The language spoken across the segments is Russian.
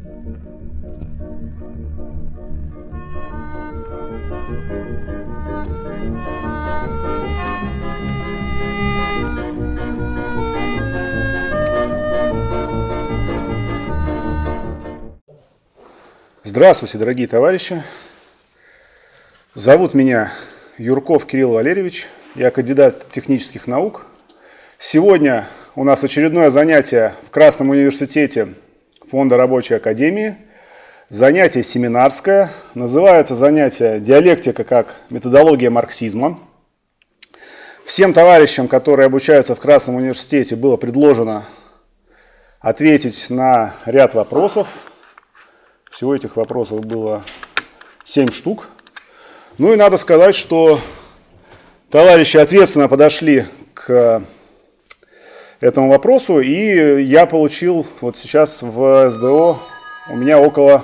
Здравствуйте, дорогие товарищи. Зовут меня Юрков Кирилл Валерьевич. Я кандидат технических наук. Сегодня у нас очередное занятие в Красном университете Фонда Рабочей Академии. Занятие семинарское. Называется занятие «Диалектика как методология марксизма». Всем товарищам, которые обучаются в Красном университете, было предложено ответить на ряд вопросов. Всего этих вопросов было 7 штук. Ну и надо сказать, что товарищи ответственно подошли к этому вопросу, и я получил вот сейчас в СДО у меня около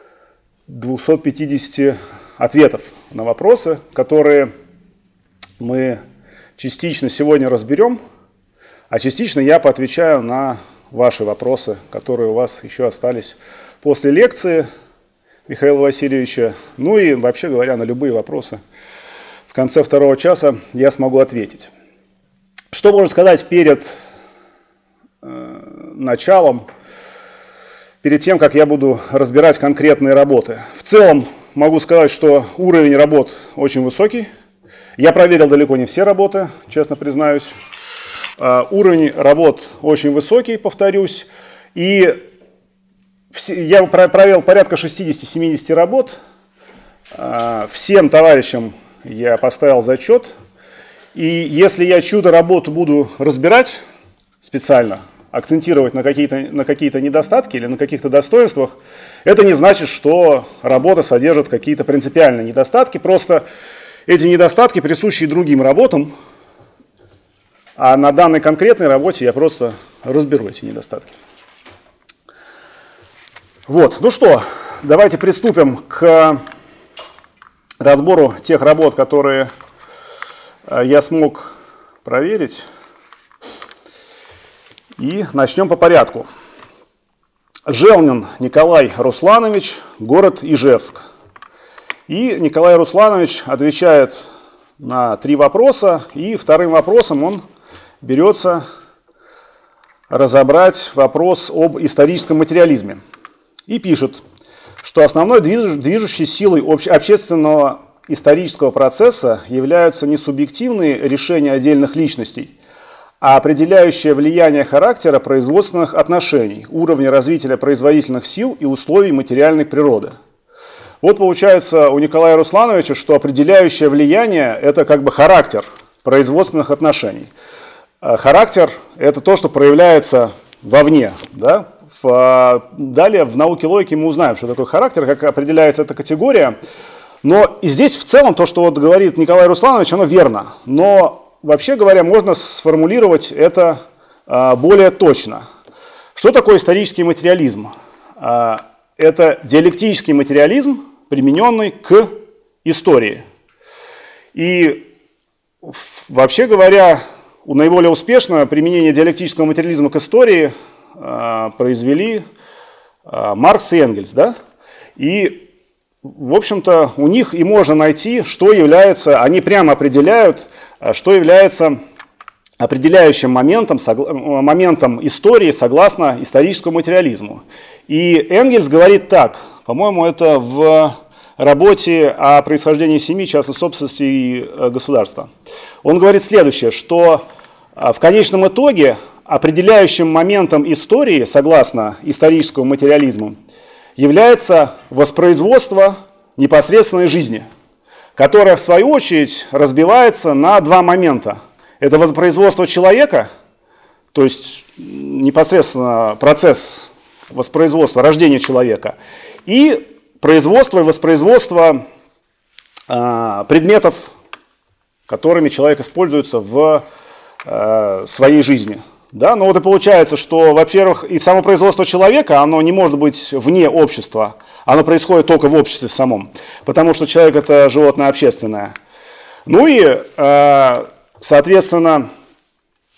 250 ответов на вопросы, которые мы частично сегодня разберем, а частично я поотвечаю на ваши вопросы, которые у вас еще остались после лекции Михаила Васильевича. Ну и, вообще говоря, на любые вопросы в конце второго часа я смогу ответить. Что можно сказать перед началом, перед тем, как я буду разбирать конкретные работы? В целом могу сказать, что уровень работ очень высокий. Я проверил далеко не все работы, честно признаюсь. Уровень работ очень высокий, повторюсь. И я провел порядка 60-70 работ. Всем товарищам я поставил зачет. И если я чью-то работу буду разбирать специально, акцентировать на какие-то недостатки или на каких-то достоинствах, это не значит, что работа содержит какие-то принципиальные недостатки. Просто эти недостатки присущи другим работам, а на данной конкретной работе я просто разберу эти недостатки. Вот, ну что, давайте приступим к разбору тех работ, которые я смог проверить. И начнем по порядку. Желнин Николай Русланович, город Ижевск. И Николай Русланович отвечает на 3 вопроса, и вторым вопросом он берется разобрать вопрос об историческом материализме. И пишет, что основной движущей силой общественного исторического процесса являются не субъективные решения отдельных личностей, а определяющее влияние характера производственных отношений, уровня развития производительных сил и условий материальной природы. Вот получается у Николая Руслановича, что определяющее влияние – это как бы характер производственных отношений. Характер – это то, что проявляется вовне, да? Далее в науке логики мы узнаем, что такое характер, как определяется эта категория. Но и здесь в целом то, что вот говорит Николай Русланович, оно верно. Но вообще говоря, можно сформулировать это более точно. Что такое исторический материализм? Это диалектический материализм, примененный к истории. И вообще говоря, наиболее успешно применение диалектического материализма к истории произвели Маркс и Энгельс, да? И, в общем-то, у них и можно найти, что является, они прямо определяют, что является определяющим моментом истории согласно историческому материализму. И Энгельс говорит так, по-моему, это в работе о происхождении семьи, частной собственности и государства. Он говорит следующее, что в конечном итоге определяющим моментом истории, согласно историческому материализму, является воспроизводство непосредственной жизни, которая, в свою очередь, разбивается на 2 момента. Это воспроизводство человека, то есть непосредственно процесс воспроизводства, рождения человека, и производство и воспроизводство предметов, которыми человек используется в своей жизни. Да? Но вот и получается, что, во-первых, и само производство человека, оно не может быть вне общества, оно происходит только в обществе самом, потому что человек – это животное общественное. Ну и, соответственно,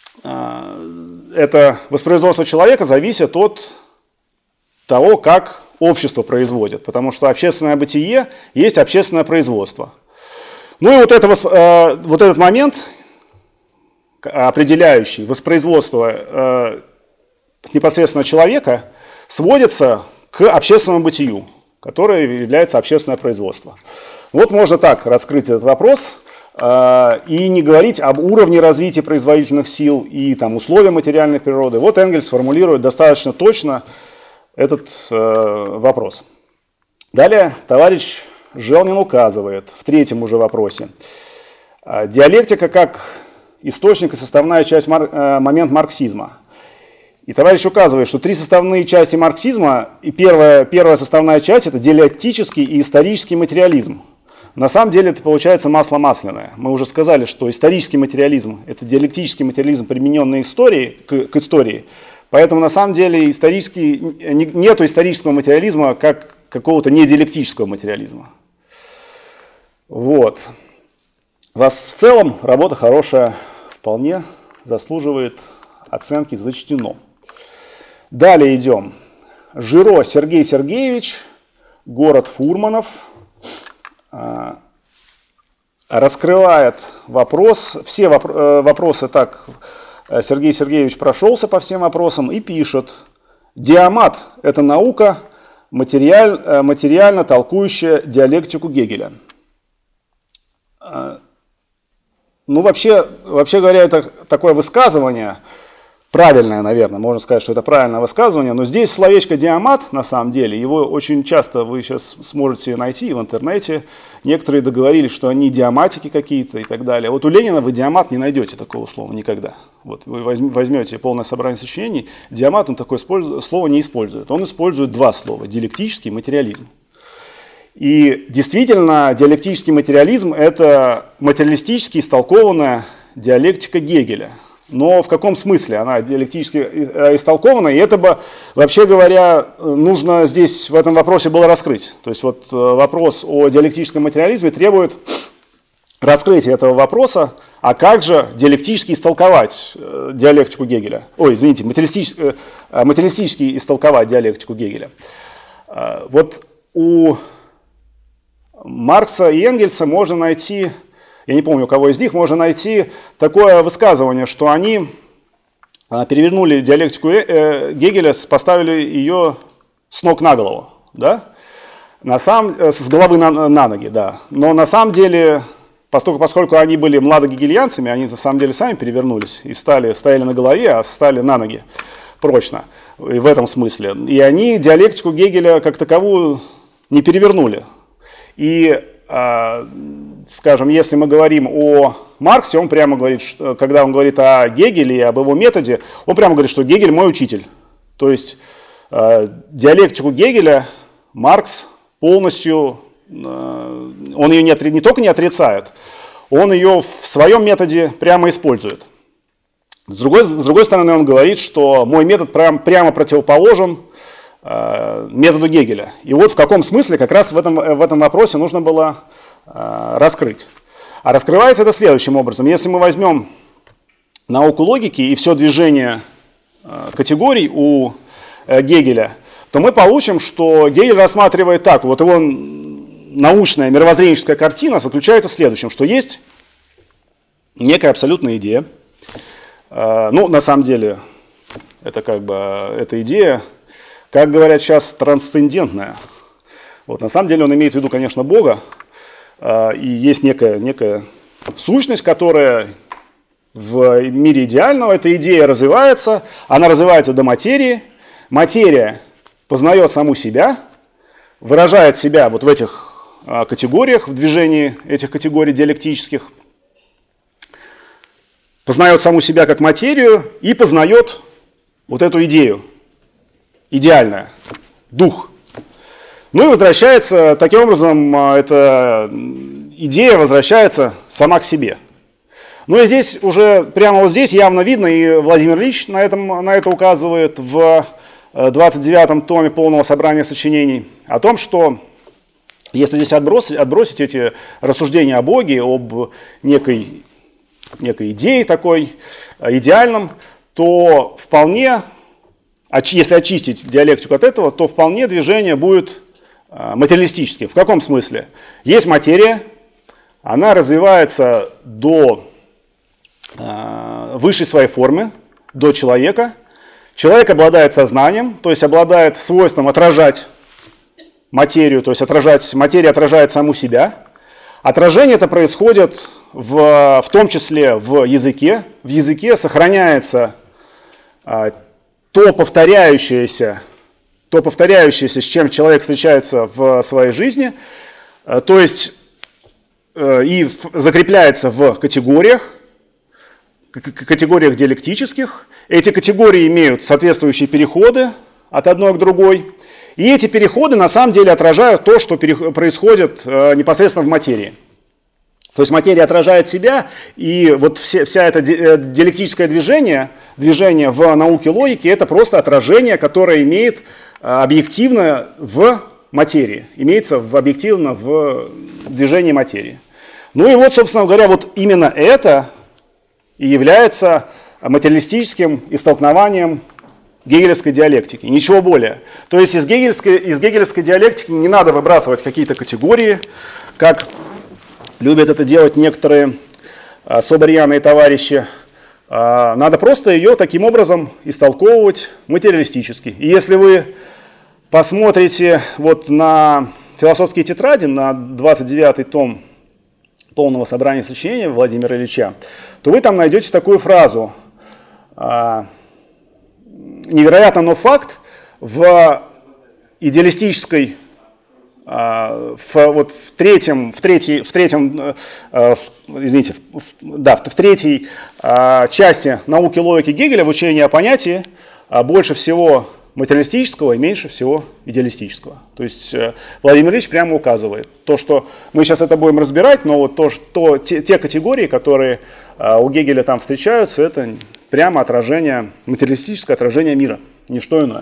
это воспроизводство человека зависит от того, как общество производит, потому что общественное бытие есть общественное производство. Ну и вот этот момент, определяющий воспроизводство непосредственно человека, сводится к общественному бытию, которое является общественное производство. Вот можно так раскрыть этот вопрос и не говорить об уровне развития производительных сил и там, условия материальной природы. Вот Энгельс формулирует достаточно точно этот вопрос. Далее товарищ Желнин указывает в третьем уже вопросе. Диалектика как источник и составная часть момент марксизма. И товарищ указывает, что три составные части марксизма, и первая составная часть – это диалектический и исторический материализм. На самом деле это получается масло масляное. Мы уже сказали, что исторический материализм – это диалектический материализм, примененный к истории. Поэтому на самом деле нету исторического материализма как какого-то недиалектического материализма. Вот. У вас в целом работа хорошая, вполне заслуживает оценки зачтено. Далее идем. Жиро Сергей Сергеевич, город Фурманов, раскрывает вопрос, все вопросы так, Сергей Сергеевич прошелся по всем вопросам и пишет: диамат – это наука, материально толкующая диалектику Гегеля. Ну, вообще говоря, это такое высказывание, правильное, наверное, можно сказать, что это правильное высказывание, но здесь словечко «диамат», на самом деле, его очень часто вы сейчас сможете найти в интернете. Некоторые договорились, что они диаматики какие-то и так далее. Вот у Ленина вы диамат не найдете такого слова никогда. Вот вы возьмете полное собрание сочинений, диамат он такое слово не использует. Он использует два слова – диалектический материализм. И действительно, диалектический материализм – это материалистически истолкованная диалектика Гегеля. Но в каком смысле она диалектически истолкована? И это бы, вообще говоря, нужно здесь в этом вопросе было раскрыть. То есть вот вопрос о диалектическом материализме требует раскрытия этого вопроса. А как же диалектически истолковать диалектику Гегеля? Ой, извините, материалистически истолковать диалектику Гегеля. Вот у Маркса и Энгельса можно найти, я не помню, у кого из них, можно найти такое высказывание, что они перевернули диалектику Гегеля, поставили ее с ног на голову, да? С головы на ноги, да. Но на самом деле, поскольку они были младогегельянцами, они на самом деле сами перевернулись и стояли на голове, а стали на ноги прочно, и в этом смысле. И они диалектику Гегеля как таковую не перевернули. И, скажем, если мы говорим о Марксе, он прямо говорит, что, когда он говорит о Гегеле и об его методе, он прямо говорит, что Гегель мой учитель. То есть диалектику Гегеля Маркс полностью, он ее не только не отрицает, он ее в своем методе прямо использует. С другой стороны, он говорит, что мой метод прямо противоположен методу Гегеля. И вот в каком смысле как раз в этом вопросе нужно было раскрыть. А раскрывается это следующим образом. Если мы возьмем науку логики и все движение категорий у Гегеля, то мы получим, что Гегель рассматривает так. Вот его научная мировоззренческая картина заключается в следующем, что есть некая абсолютная идея. Ну, на самом деле, это как бы эта идея, как говорят сейчас, трансцендентная. Вот, на самом деле он имеет в виду, конечно, Бога, и есть некая сущность, которая в мире идеального, эта идея развивается, она развивается до материи, материя познает саму себя, выражает себя вот в этих категориях, в движении этих категорий диалектических, познает саму себя как материю и познает вот эту идею. Идеальное, дух. Ну и возвращается, таким образом, эта идея возвращается сама к себе. Ну и здесь уже, прямо вот здесь явно видно, и Владимир Ильич на это указывает в 29-м томе полного собрания сочинений, о том, что если здесь отбросить эти рассуждения о Боге, об некой идее такой, идеальном, то вполне если очистить диалектику от этого, то вполне движение будет материалистическим. В каком смысле? Есть материя, она развивается до высшей своей формы, до человека. Человек обладает сознанием, то есть обладает свойством отражать материю, то есть материя отражает саму себя. Отражение это происходит в том числе в языке. В языке сохраняется то повторяющееся, с чем человек встречается в своей жизни, то есть и закрепляется в категориях диалектических. Эти категории имеют соответствующие переходы от одной к другой. И эти переходы на самом деле отражают то, что происходит непосредственно в материи. То есть материя отражает себя, и вот вся это диалектическое движение в науке логики, это просто отражение, которое имеет объективно в материи, имеется объективно в движении материи. Ну и вот, собственно говоря, вот именно это и является материалистическим истолкованием гегелевской диалектики, ничего более. То есть из гегелевской диалектики не надо выбрасывать какие-то категории, как любят это делать некоторые особо рьяные товарищи. Надо просто ее таким образом истолковывать материалистически. И если вы посмотрите вот на философские тетради, на 29-й том полного собрания сочинений Владимира Ильича, то вы там найдете такую фразу: «Невероятно, но факт, в идеалистической, в третьей части науки логики Гегеля, в учении о понятии, больше всего материалистического и меньше всего идеалистического». То есть Владимир Ильич прямо указывает то, что мы сейчас это будем разбирать, но вот те категории, которые у Гегеля там встречаются, это прямо материалистическое отражение мира, не что иное.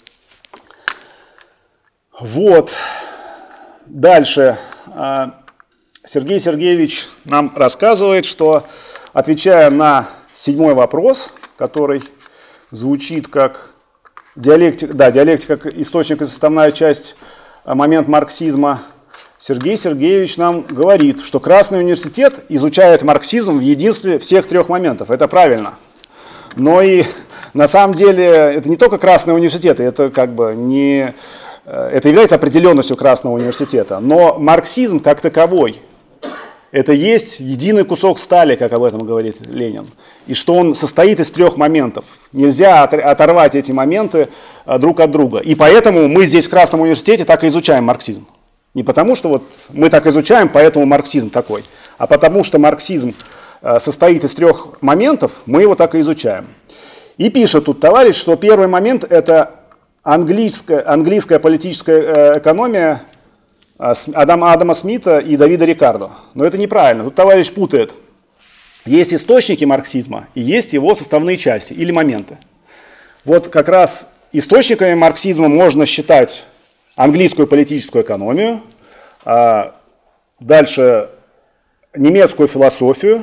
Вот. Дальше Сергей Сергеевич нам рассказывает, что, отвечая на 7-й вопрос, который звучит как диалектика как источник и составная часть, момент марксизма, Сергей Сергеевич нам говорит, что Красный университет изучает марксизм в единстве всех 3 моментов. Это правильно. Но и на самом деле это не только Красный университет, это как бы не... Это является определенностью Красного университета, но марксизм как таковой – это есть единый кусок стали, как об этом говорит Ленин, и что он состоит из 3 моментов. Нельзя оторвать эти моменты друг от друга. И поэтому мы здесь в Красном университете так и изучаем марксизм. Не потому, что вот мы так изучаем, поэтому марксизм такой, а потому что марксизм состоит из 3 моментов, мы его так и изучаем. И пишет тут товарищ, что первый момент – это английская политическая экономия Адама Смита и Давида Рикардо. Но это неправильно. Тут товарищ путает. Есть источники марксизма и есть его составные части или моменты. Вот как раз источниками марксизма можно считать английскую политическую экономию, дальше немецкую философию,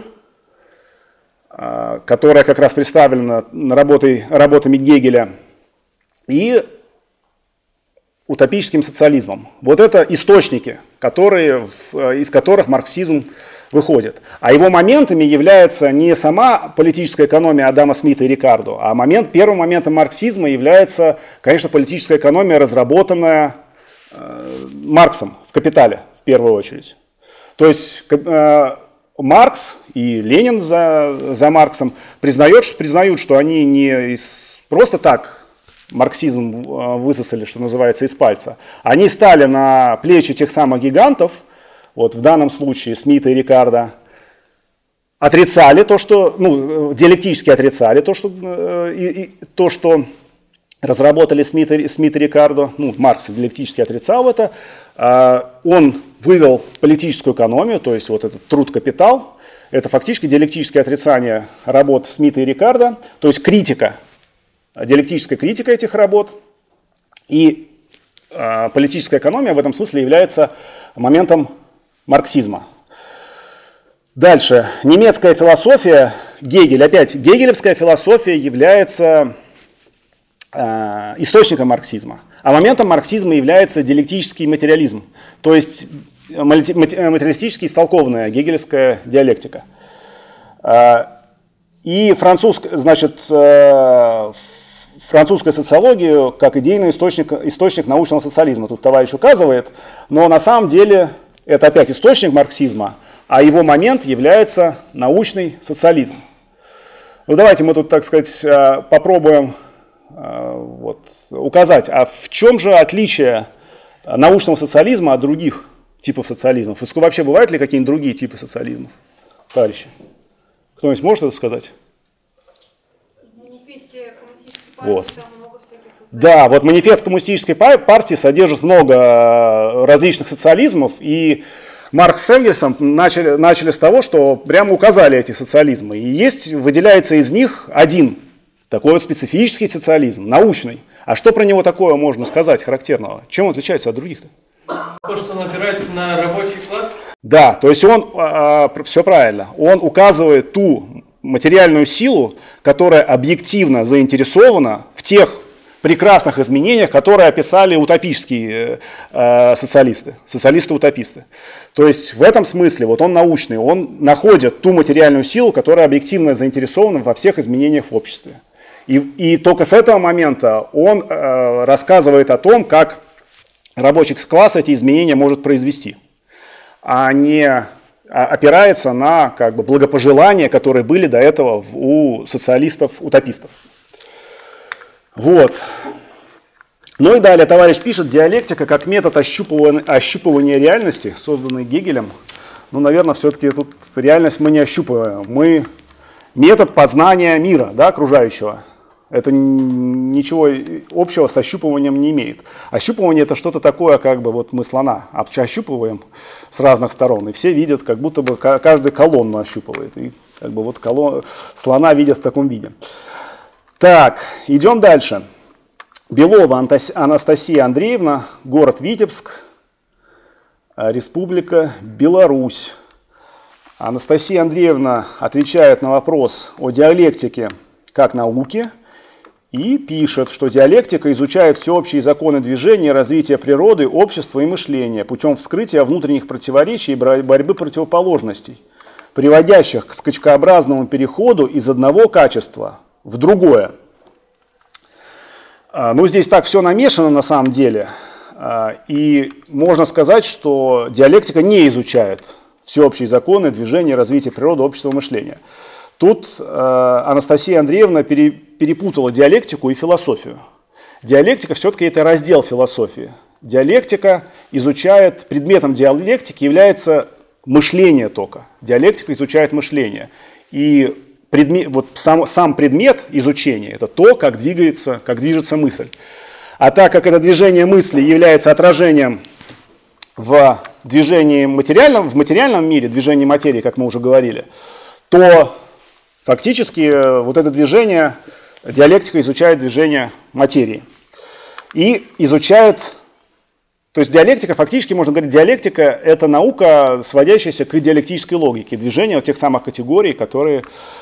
которая как раз представлена работами Гегеля, и утопическим социализмом. Вот это источники, из которых марксизм выходит. А его моментами является не сама политическая экономия Адама Смита и Рикардо, а первым моментом марксизма является, конечно, политическая экономия, разработанная Марксом в «Капитале» в первую очередь. То есть Маркс и Ленин за Марксом признают, что они не просто так марксизм высосали, что называется, из пальца. Они стали на плечи тех самых гигантов, вот в данном случае Смита и Рикардо, отрицали то, что, диалектически отрицали то, что разработали Смит и Рикардо. Маркс диалектически отрицал это. Он вывел политическую экономию, то есть вот этот труд «Капитал». Это фактически диалектическое отрицание работ Смита и Рикардо, то есть диалектическая критика этих работ, и политическая экономия в этом смысле является моментом марксизма. Дальше. Немецкая философия, Гегель. Опять, гегелевская философия является источником марксизма. А моментом марксизма является диалектический материализм, то есть материалистически истолкованная гегелевская диалектика. И французская социология как идейный источник научного социализма. Тут товарищ указывает, но на самом деле это опять источник марксизма, а его момент является научный социализм. Ну давайте мы тут, так сказать, попробуем указать, а в чем же отличие научного социализма от других типов социализмов? И вообще бывают ли какие-нибудь другие типы социализмов, товарищи? Кто-нибудь может это сказать? Вот. Да, вот манифест коммунистической партии содержит много различных социализмов, и Маркс с Энгельсом начали с того, что прямо указали эти социализмы. И выделяется из них один, такой вот специфический социализм, научный. А что про него такое можно сказать характерного? Чем он отличается от других-то? То, что он опирается на рабочий класс? Да, то есть он, все правильно, он указывает ту материальную силу, которая объективно заинтересована в тех прекрасных изменениях, которые описали утопические социалисты-утописты. То есть в этом смысле вот он научный, он находит ту материальную силу, которая объективно заинтересована во всех изменениях в обществе. И только с этого момента он рассказывает о том, как рабочий класс эти изменения может произвести, а не опирается на благопожелания, которые были до этого у социалистов-утопистов. Вот. Ну и далее товарищ пишет: диалектика как метод ощупывания реальности, созданный Гегелем. Ну, наверное, все-таки тут реальность мы не ощупываем. Мы метод познания мира, да, окружающего. Это ничего общего с ощупыванием не имеет. Ощупывание — это что-то такое, вот мы слона ощупываем с разных сторон, и все видят, как будто бы каждый колонну ощупывает. И слона видят в таком виде. Так, идем дальше. Белова Анастасия Андреевна, город Витебск, Республика Беларусь. Анастасия Андреевна отвечает на вопрос о диалектике как науке и пишет, что диалектика изучает всеобщие законы движения, развития природы, общества и мышления путем вскрытия внутренних противоречий и борьбы противоположностей, приводящих к скачкообразному переходу из одного качества в другое. Ну, здесь так все намешано на самом деле, и можно сказать, что диалектика не изучает всеобщие законы движения, развития природы, общества, мышления. Тут Анастасия Андреевна перепутала диалектику и философию. Диалектика все-таки это раздел философии. Диалектика изучает, предметом диалектики является мышление только. Диалектика изучает мышление. И сам предмет изучения — это то, как движется мысль. А так как это движение мысли является отражением в движении в материальном мире, движении материи, как мы уже говорили, то фактически вот это движение, диалектика изучает движение материи. И изучает, то есть диалектика, фактически можно говорить, диалектика — это наука, сводящаяся к диалектической логике, движения тех самых категорий, которые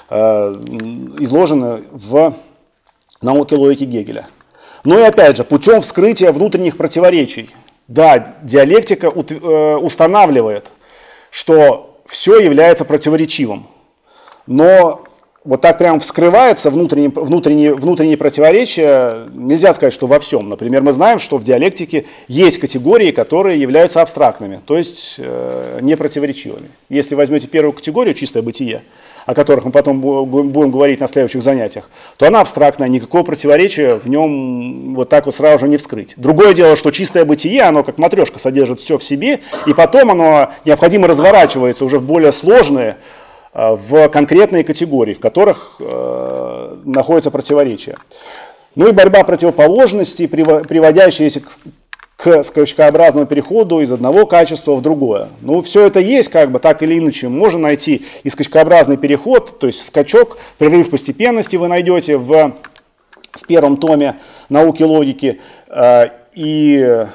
изложены в науке логики Гегеля. Ну и опять же, путем вскрытия внутренних противоречий. Да, диалектика устанавливает, что все является противоречивым, но вот так прям вскрывается внутренние противоречия, нельзя сказать, что во всем. Например, мы знаем, что в диалектике есть категории, которые являются абстрактными, то есть непротиворечивыми. Если возьмете первую категорию, чистое бытие, о которых мы потом будем говорить на следующих занятиях, то она абстрактная, никакого противоречия в нем вот так вот сразу же не вскрыть. Другое дело, что чистое бытие, оно как матрешка содержит все в себе, и потом оно необходимо разворачивается уже в более сложные, в конкретные категории, в которых находятся противоречия. Ну и борьба противоположностей, приводящаяся к скачкообразному переходу из одного качества в другое. Ну, все это есть, так или иначе. Можно найти и скачкообразный переход, то есть скачок, прерыв постепенности вы найдете в первом томе науки логики, и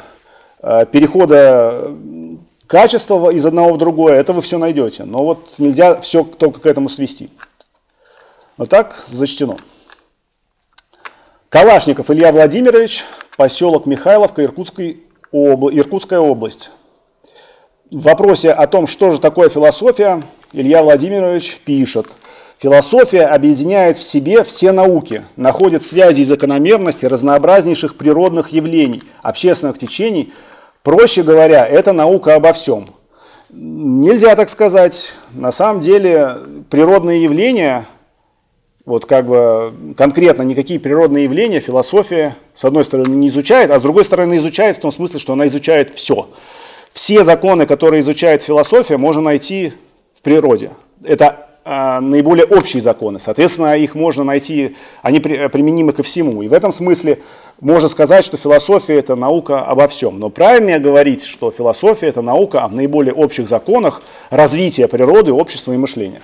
перехода качества из одного в другое, это вы все найдете. Но вот нельзя все только к этому свести. Вот так зачтено. Калашников Илья Владимирович, поселок Михайловка, Иркутская область. В вопросе о том, что же такое философия, Илья Владимирович пишет: философия объединяет в себе все науки, находит связи и закономерности разнообразнейших природных явлений, общественных течений. Проще говоря, это наука обо всем. Нельзя так сказать. На самом деле природные явления, вот как бы конкретно никакие природные явления философия с одной стороны не изучает, а с другой стороны изучает в том смысле, что она изучает все. Все законы, которые изучает философия, можно найти в природе. Это наиболее общие законы. Соответственно, их можно найти, они применимы ко всему. И в этом смысле можно сказать, что философия – это наука обо всем. Но правильнее говорить, что философия – это наука о наиболее общих законах развития природы, общества и мышления.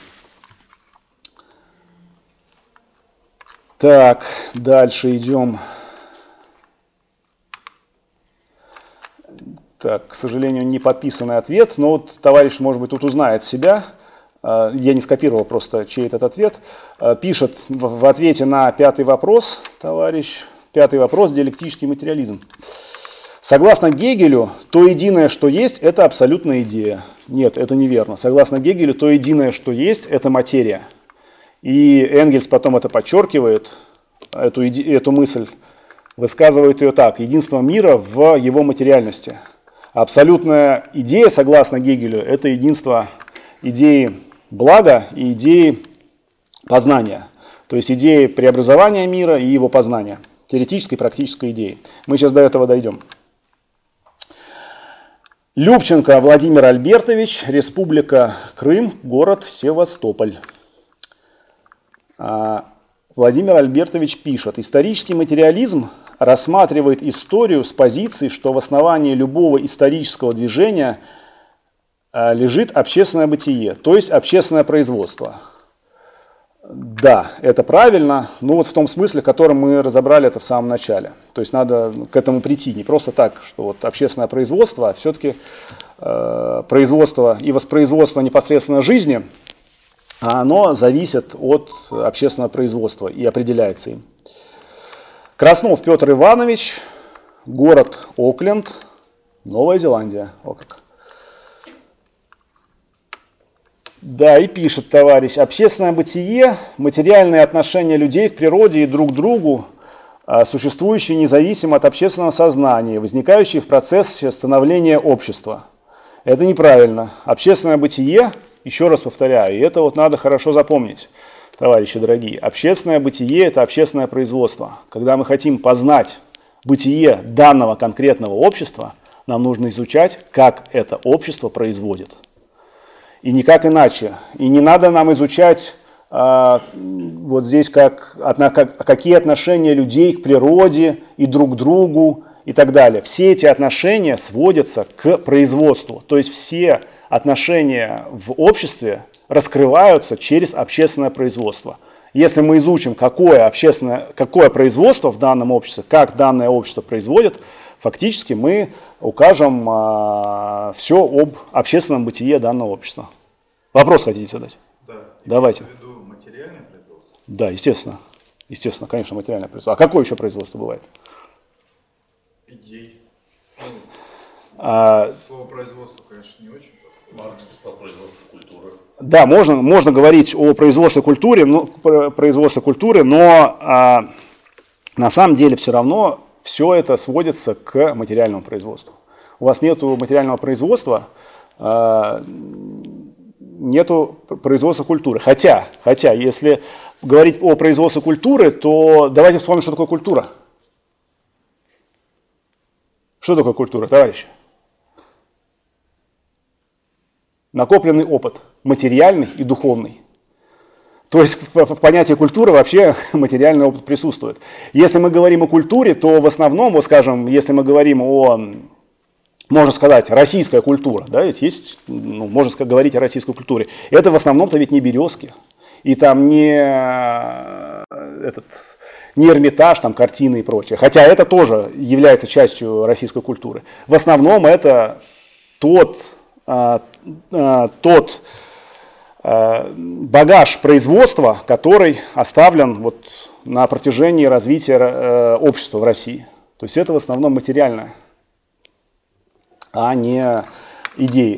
Так, дальше идем. Так, к сожалению, не подписанный ответ, но вот товарищ, может быть, тут узнает себя. Я не скопировал просто, чей этот ответ. Пишет в ответе на пятый вопрос, товарищ, пятый вопрос, диалектический материализм. Согласно Гегелю, то единое, что есть, это абсолютная идея. Нет, это неверно. Согласно Гегелю, то единое, что есть, это материя. И Энгельс потом это подчеркивает, эту мысль, высказывает ее так: единство мира в его материальности. Абсолютная идея, согласно Гегелю, это единство идеи блага и идеи познания. То есть идеи преобразования мира и его познания. Теоретической и практической идеи. Мы сейчас до этого дойдем. Любченко Владимир Альбертович, Республика Крым, город Севастополь. Владимир Альбертович пишет: исторический материализм рассматривает историю с позиции, что в основании любого исторического движения лежит общественное бытие, то есть общественное производство. Да, это правильно, но вот в том смысле, в котором мы разобрали это в самом начале. То есть надо к этому прийти, не просто так, что вот общественное производство, а все-таки производство и воспроизводство непосредственно жизни, оно зависит от общественного производства и определяется им. Краснов Петр Иванович, город Окленд, Новая Зеландия. О как. Да, и пишет товарищ: общественное бытие, материальные отношения людей к природе и друг к другу, существующие независимо от общественного сознания, возникающие в процессе становления общества. Это неправильно. Общественное бытие, еще раз повторяю, и это вот надо хорошо запомнить, товарищи дорогие, общественное бытие – это общественное производство. Когда мы хотим познать бытие данного конкретного общества, нам нужно изучать, как это общество производит. И никак иначе. И не надо нам изучать вот здесь какие отношения людей к природе и друг к другу и так далее. Все эти отношения сводятся к производству. То есть все отношения в обществе раскрываются через общественное производство. Если мы изучим, какое производство в данном обществе, как данное общество производит, фактически мы укажем все об общественном бытие данного общества. Вопрос хотите задать? Да. Давайте. В виду материальное производство? Да, естественно. Естественно, конечно, материальное производство. А какое еще производство бывает? Идей. Слово производство, конечно, не очень. Маркс писал производство культуры. Да, можно говорить о производстве культуры, но на самом деле все равно все это сводится к материальному производству. У вас нет материального производства, нету производства культуры. Хотя, если говорить о производстве культуры, то давайте вспомним, что такое культура. Что такое культура, товарищи? Накопленный опыт, материальный и духовный. То есть в понятии культуры вообще материальный опыт присутствует. Если мы говорим о культуре, то в основном, вот скажем, если мы говорим о, можно сказать, российская культура, да, ведь есть, можно говорить о российской культуре, это в основном-то ведь не Березки, и там не Эрмитаж, там картины и прочее, хотя это тоже является частью российской культуры. В основном это тот багаж производства, который оставлен вот на протяжении развития общества в России. То есть это в основном материальное, а не идеи.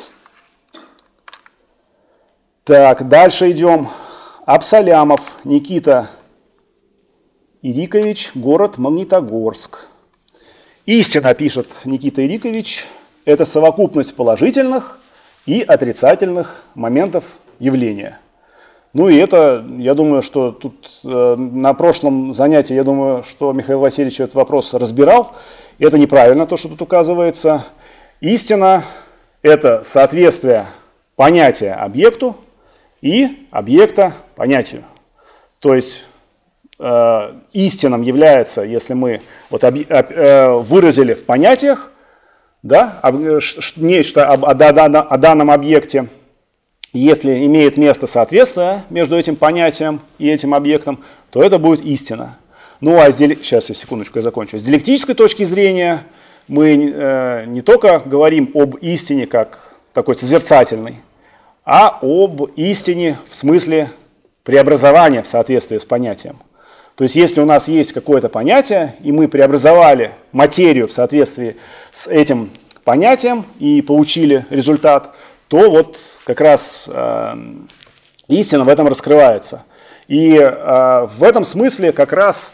Так, дальше идем. Абсалямов Никита Ирикович, город Магнитогорск. Истина, пишет Никита Ирикович, это совокупность положительных и отрицательных моментов явления. Ну и это, я думаю, что тут на прошлом занятии, я думаю, что Михаил Васильевич этот вопрос разбирал. Это неправильно, то, что тут указывается. Истина – это соответствие понятия объекту и объекта понятию. То есть истинным является, если мы вот выразили в понятиях, да, нечто о данном объекте, если имеет место соответствие между этим понятием и этим объектом, то это будет истина. Ну а сейчас я секундочку, я закончу. С диалектической точки зрения мы не только говорим об истине как такой созерцательной, а об истине в смысле преобразования в соответствии с понятием. То есть если у нас есть какое-то понятие, и мы преобразовали материю в соответствии с этим понятием и получили результат, то вот как раз истина в этом раскрывается. И в этом смысле как раз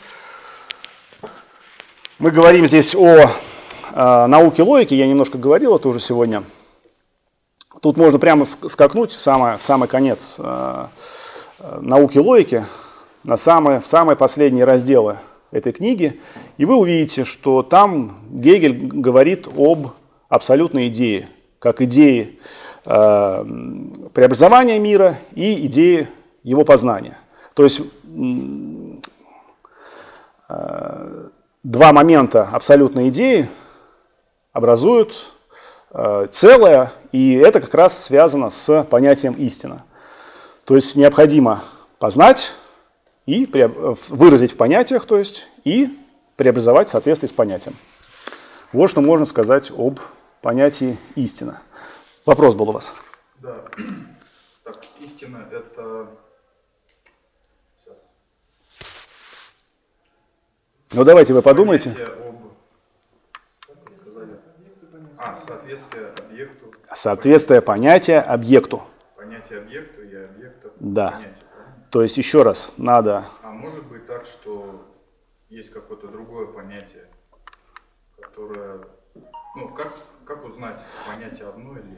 мы говорим здесь о науке логики, я немножко говорил это уже сегодня. Тут можно прямо скакнуть в самый конец науки логики, в самые последние разделы этой книги, и вы увидите, что там Гегель говорит об абсолютной идее, как идее преобразования мира и идее его познания. То есть два момента абсолютной идеи образуют целое, и это как раз связано с понятием истина. То есть необходимо познать и выразить в понятиях, то есть и преобразовать в соответствии с понятием. Вот что можно сказать об понятии истина. Вопрос был у вас. Да. Так, истина – это… Сейчас. Ну давайте вы подумайте. Соответствие объекту. Соответствие понятия объекту. Понятие объекту и объекта да. понятия. То есть еще раз надо… А может быть так, что есть какое-то другое понятие, которое… Ну, как узнать, понятие одно или…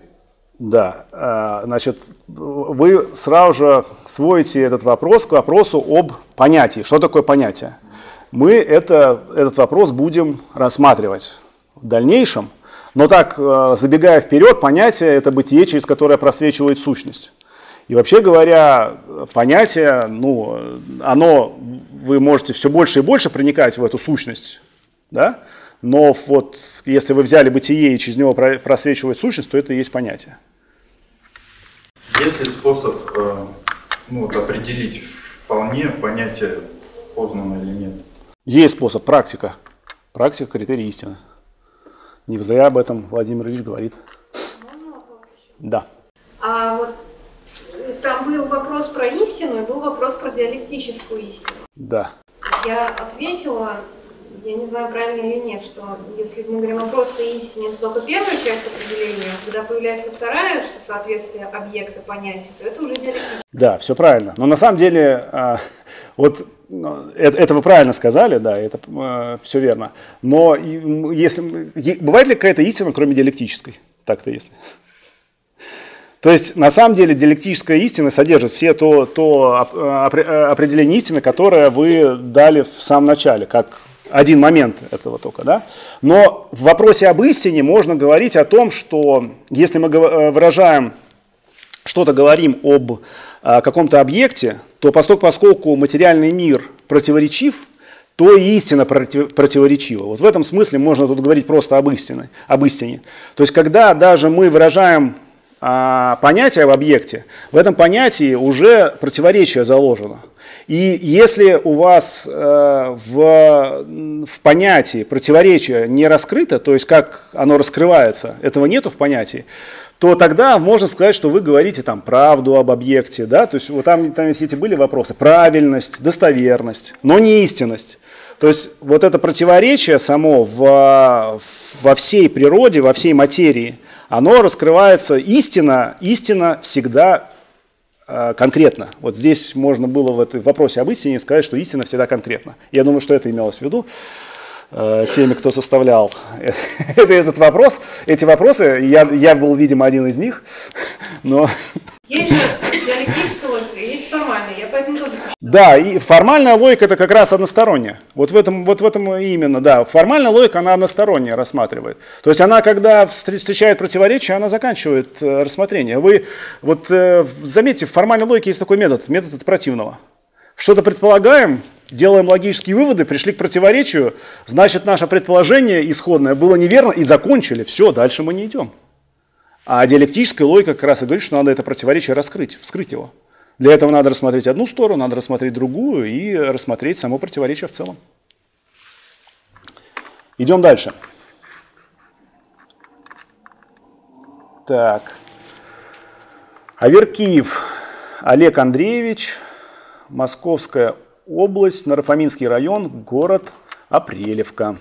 Да, значит, вы сразу же сводите этот вопрос к вопросу об понятии. Что такое понятие? Мы этот вопрос будем рассматривать в дальнейшем, но так, забегая вперед, понятие – это бытие, через которое просвечивает сущность. И вообще говоря, понятие, ну, вы можете все больше и больше проникать в эту сущность, да? Но вот если вы взяли бытие и через него просвечивает сущность, то это и есть понятие. Есть ли способ определить вполне понятие познано или нет? Есть способ, практика. Практика – критерий истины. Не зря об этом Владимир Ильич говорит. Можно вопрос еще? Да. А вот там был вопрос про истину и был вопрос про диалектическую истину. Да. Я ответила, я не знаю, правильно или нет, что если мы говорим о простой истине, то только первая часть определения, когда появляется вторая, что соответствие объекта понятию, то это уже диалектическое. Да, все правильно. Но на самом деле, вот это вы правильно сказали, да, это все верно. Но бывает ли какая-то истина, кроме диалектической? Так-то если. То есть, на самом деле, диалектическая истина содержит все то определение истины, которое вы дали в самом начале, как один момент этого только, да? Но в вопросе об истине можно говорить о том, что если мы выражаем, что-то говорим об каком-то объекте, то поскольку материальный мир противоречив, то и истина противоречива. Вот в этом смысле можно тут говорить просто об истине. То есть, когда даже мы выражаем понятие об объекте, в этом понятии уже противоречие заложено. И если у вас в понятии противоречие не раскрыто, то есть как оно раскрывается, этого нету в понятии, то тогда можно сказать, что вы говорите там правду об объекте, да, то есть вот там эти были вопросы, правильность, достоверность, но не истинность. То есть вот это противоречие само во всей природе, во всей материи, оно раскрывается истина всегда конкретно. Вот здесь можно было в этом вопросе об истине сказать, что истина всегда конкретна. Я думаю, что это имелось в виду теми, кто составлял этот вопрос. Эти вопросы, я был, видимо, один из них, но... Есть же диалектическая логика, есть формальная, я поэтому тоже... Да, и формальная логика это как раз односторонняя. Вот в этом именно, да. Формальная логика, она односторонняя рассматривает. То есть она, когда встречает противоречие, она заканчивает рассмотрение. Вы вот заметьте, в формальной логике есть такой метод от противного. Что-то предполагаем, делаем логические выводы, пришли к противоречию, значит наше предположение исходное было неверно и закончили. Все, дальше мы не идем. А диалектическая логика как раз и говорит, что надо это противоречие раскрыть, вскрыть его. Для этого надо рассмотреть одну сторону, надо рассмотреть другую и рассмотреть само противоречие в целом. Идем дальше. Так. Аверкиев Олег Андреевич, Московская область, Нарафаминский район, город Апрелевка.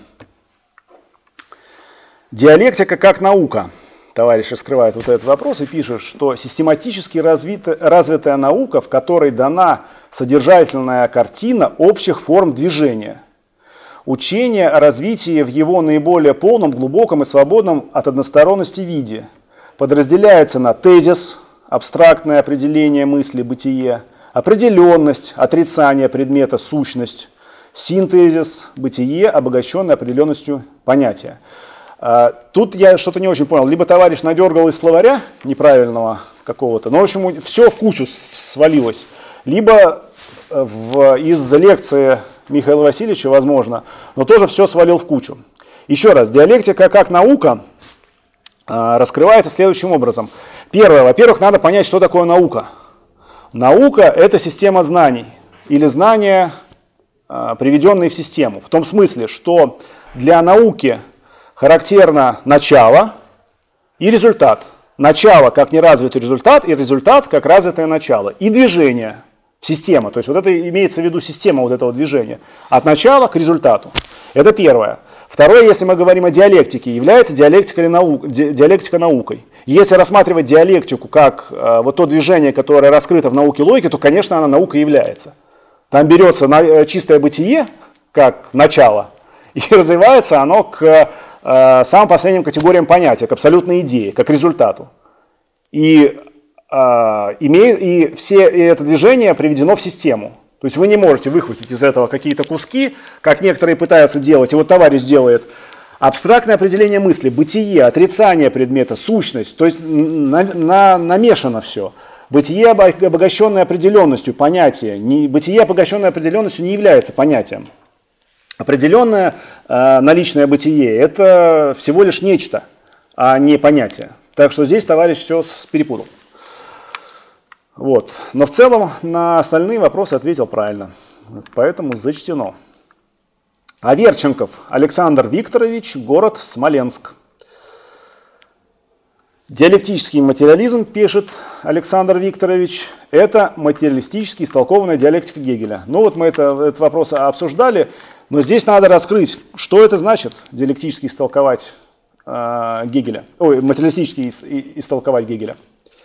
Диалектика как наука. Товарищ раскрывает вот этот вопрос и пишет, что систематически развитая наука, в которой дана содержательная картина общих форм движения. Учение о развитии в его наиболее полном, глубоком и свободном от односторонности виде подразделяется на тезис, абстрактное определение мысли, бытие, определенность, отрицание предмета, сущность, синтезис, бытие, обогащенное определенностью понятия. Тут я что-то не очень понял. Либо товарищ надергал из словаря неправильного какого-то, но в общем все в кучу свалилось. Либо из лекции Михаила Васильевича, возможно, но тоже все свалил в кучу. Еще раз, диалектика как наука раскрывается следующим образом. Первое, во-первых, надо понять, что такое наука. Наука – это система знаний или знания, приведенные в систему. В том смысле, что для науки характерно начало и результат. Начало как неразвитый результат, и результат как развитое начало. И движение, система. То есть вот это имеется в виду система вот этого движения. От начала к результату. Это первое. Второе, если мы говорим о диалектике, является диалектика наукой. Если рассматривать диалектику как вот то движение, которое раскрыто в науке логики, то, конечно, она наукой является. Там берется чистое бытие как начало, и развивается оно к самым последним категориям понятия, к абсолютной идее, как результату. И это движение приведено в систему. То есть вы не можете выхватить из этого какие-то куски, как некоторые пытаются делать. И вот товарищ делает абстрактное определение мысли, бытие, отрицание предмета, сущность. То есть намешано все. Бытие, обогащенное определенностью, понятие. Бытие, обогащенное определенностью, не является понятием. Определенное наличное бытие – это всего лишь нечто, а не понятие. Так что здесь товарищ все перепутал. Вот. Но в целом на остальные вопросы ответил правильно, поэтому зачтено. Аверченков Александр Викторович, город Смоленск. Диалектический материализм, пишет Александр Викторович, это материалистически истолкованная диалектика Гегеля. Ну вот мы этот вопрос обсуждали, но здесь надо раскрыть, что это значит диалектически истолковать Гегеля, материалистически истолковать Гегеля.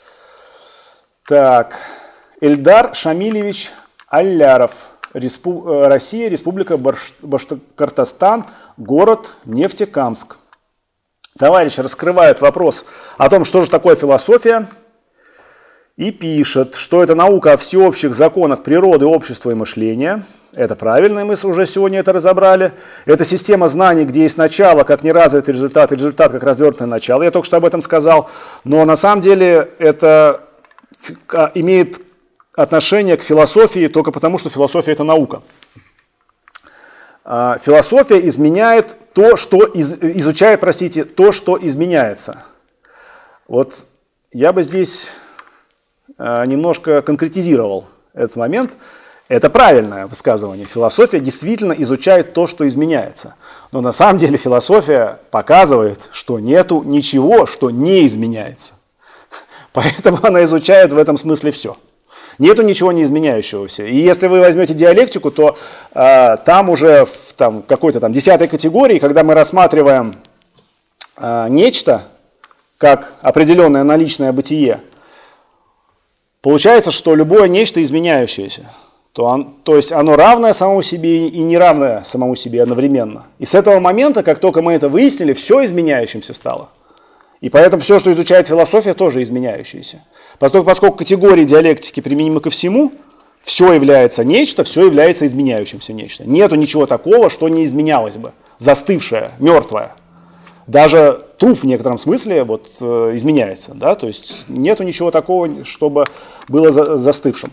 Так, Эльдар Шамилевич Алляров, Россия, Республика Башкортостан, город Нефтекамск. Товарищ раскрывает вопрос о том, что же такое философия, и пишет, что это наука о всеобщих законах природы, общества и мышления. Это правильно, и мы уже сегодня это разобрали. Это система знаний, где есть начало как неразвитый результат, и результат как развернутое начало. Я только что об этом сказал. Но на самом деле это имеет отношение к философии только потому, что философия – это наука. Философия изменяет то, что изучает, то, что изменяется. Вот я бы здесь немножко конкретизировал этот момент. Это правильное высказывание. Философия действительно изучает то, что изменяется. Но на самом деле философия показывает, что нету ничего, что не изменяется. Поэтому она изучает в этом смысле все. Нету ничего не изменяющегося. И если вы возьмете диалектику, то там уже в какой-то 10-й категории, когда мы рассматриваем нечто как определенное наличное бытие, получается, что любое нечто изменяющееся. То есть оно равное самому себе и неравное самому себе одновременно. И с этого момента, как только мы это выяснили, все изменяющимся стало. И поэтому все, что изучает философия, тоже изменяющееся. Поскольку категории диалектики применимы ко всему, все является нечто, все является изменяющимся нечто. Нету ничего такого, что не изменялось бы, застывшее, мертвое. Даже труп в некотором смысле изменяется. Да? То есть нету ничего такого, чтобы было застывшим.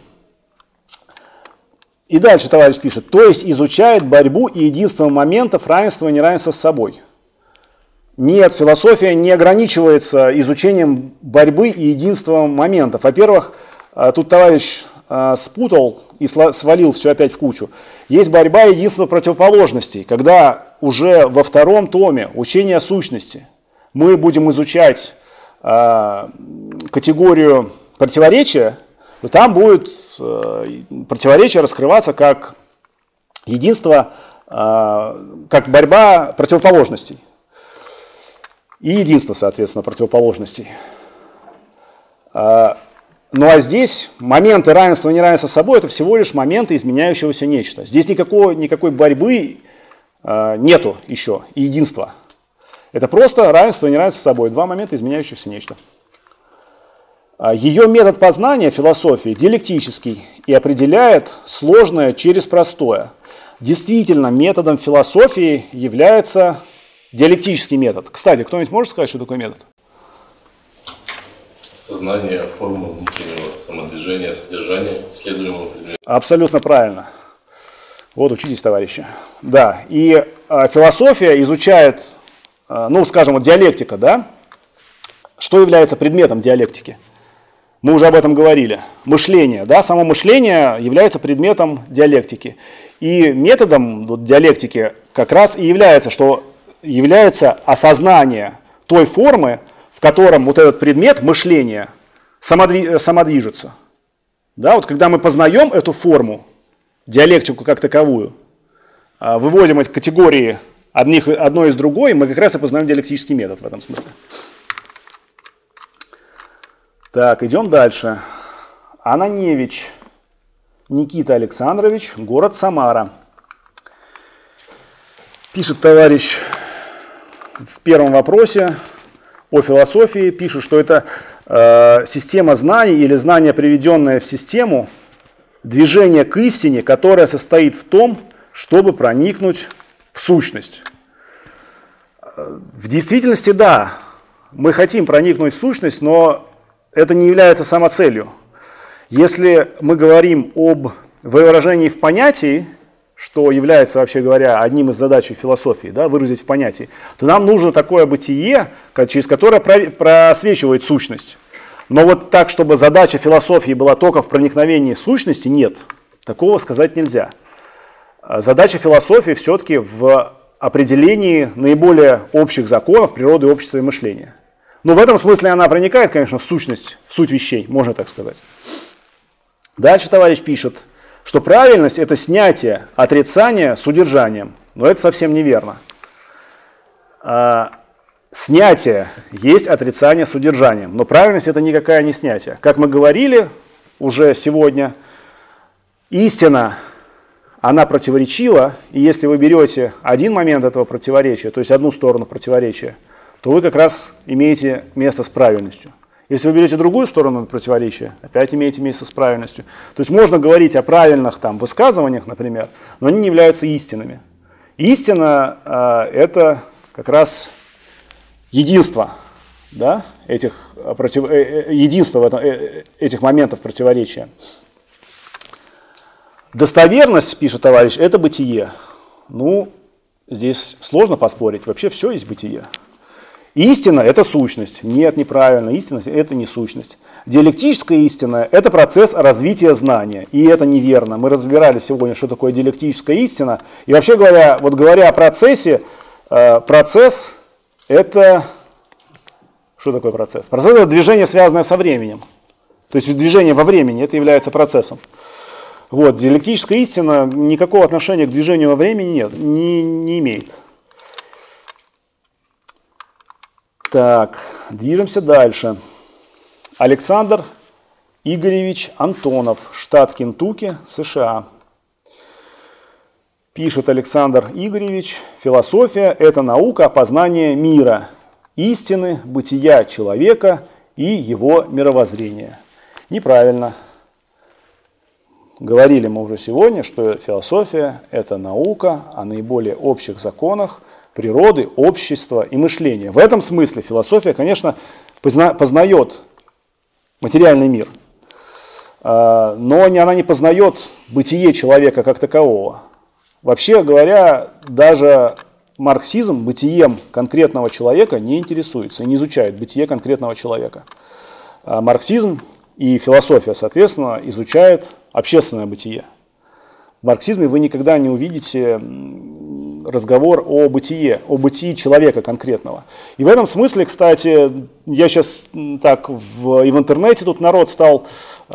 И дальше товарищ пишет, то есть изучает борьбу и единство моментов равенства и неравенства с собой. Нет, философия не ограничивается изучением борьбы и единства моментов. Во-первых, тут товарищ спутал и свалил все опять в кучу. Есть борьба и единство противоположностей, когда уже во втором томе учения о сущности мы будем изучать категорию противоречия, то там будет противоречие раскрываться как единство, как борьба противоположностей. И единство, соответственно, противоположностей. Ну а здесь моменты равенства и неравенства с собой – это всего лишь моменты изменяющегося нечто. Здесь никакой борьбы нету еще, и единства. Это просто равенство и неравенство с собой, два момента изменяющихся нечто. Ее метод познания философии диалектический и определяет сложное через простое. Действительно, методом философии является диалектический метод. Кстати, кто-нибудь может сказать, что такое метод? Сознание, формы внутреннего самодвижения, содержания исследуемого предмета. Абсолютно правильно. Вот учитесь, товарищи. Да, и философия изучает, скажем, диалектика, да? Что является предметом диалектики? Мы уже об этом говорили. Мышление, да? Само мышление является предметом диалектики. И методом диалектики как раз и является осознание той формы, в котором вот этот предмет мышления самодвижется. Да, вот когда мы познаем эту форму, диалектику как таковую, выводим эти категории одной из другой, мы как раз и познаем диалектический метод в этом смысле. Так, идем дальше. Ананевич Никита Александрович, город Самара. Пишет товарищ в первом вопросе о философии, пишет, что это система знаний или знание, приведенное в систему, движение к истине, которое состоит в том, чтобы проникнуть в сущность. В действительности, да, мы хотим проникнуть в сущность, но это не является самоцелью. Если мы говорим об выражении в понятии, что является, вообще говоря, одним из задач философии, да, выразить в понятии, то нам нужно такое бытие, через которое просвечивает сущность. Но вот так, чтобы задача философии была только в проникновении в сущности, нет. Такого сказать нельзя. Задача философии все-таки в определении наиболее общих законов природы, общества и мышления. Но в этом смысле она проникает, конечно, в сущность, в суть вещей, можно так сказать. Дальше товарищ пишет, что правильность – это снятие отрицания с удержанием. Но это совсем неверно. Снятие есть отрицание с удержанием, но правильность – это никакая не снятие. Как мы говорили уже сегодня, истина, она противоречива, и если вы берете один момент этого противоречия, то есть одну сторону противоречия, то вы как раз имеете место с правильностью. Если вы берете другую сторону противоречия, опять имеете место с правильностью. То есть можно говорить о правильных высказываниях, например, но они не являются истинами. Истина это как раз единство, да, единство этих моментов противоречия. Достоверность, пишет товарищ, это бытие. Здесь сложно поспорить, вообще все есть бытие. Истина – это сущность. Нет, неправильно. Истина – это не сущность. Диалектическая истина – это процесс развития знания. И это неверно. Мы разбирали сегодня, что такое диалектическая истина. И вообще говоря, вот говоря о процессе, процесс – это… Что такое процесс? Процесс – это движение, связанное со временем. То есть движение во времени – это является процессом. Вот, диалектическая истина никакого отношения к движению во времени нет, не имеет. Так, движемся дальше. Александр Игоревич Антонов, штат Кентукки, США. Пишет Александр Игоревич: философия – это наука познания мира, истины, бытия человека и его мировоззрения. Неправильно. Говорили мы уже сегодня, что философия – это наука о наиболее общих законах природы, общества и мышления. В этом смысле философия, конечно, познает материальный мир, но она не познает бытие человека как такового. Вообще говоря, даже марксизм бытием конкретного человека не интересуется и не изучает бытие конкретного человека. Марксизм и философия, соответственно, изучает общественное бытие. В марксизме вы никогда не увидите разговор о бытии человека конкретного. И в этом смысле, кстати, я сейчас так и в интернете тут народ стал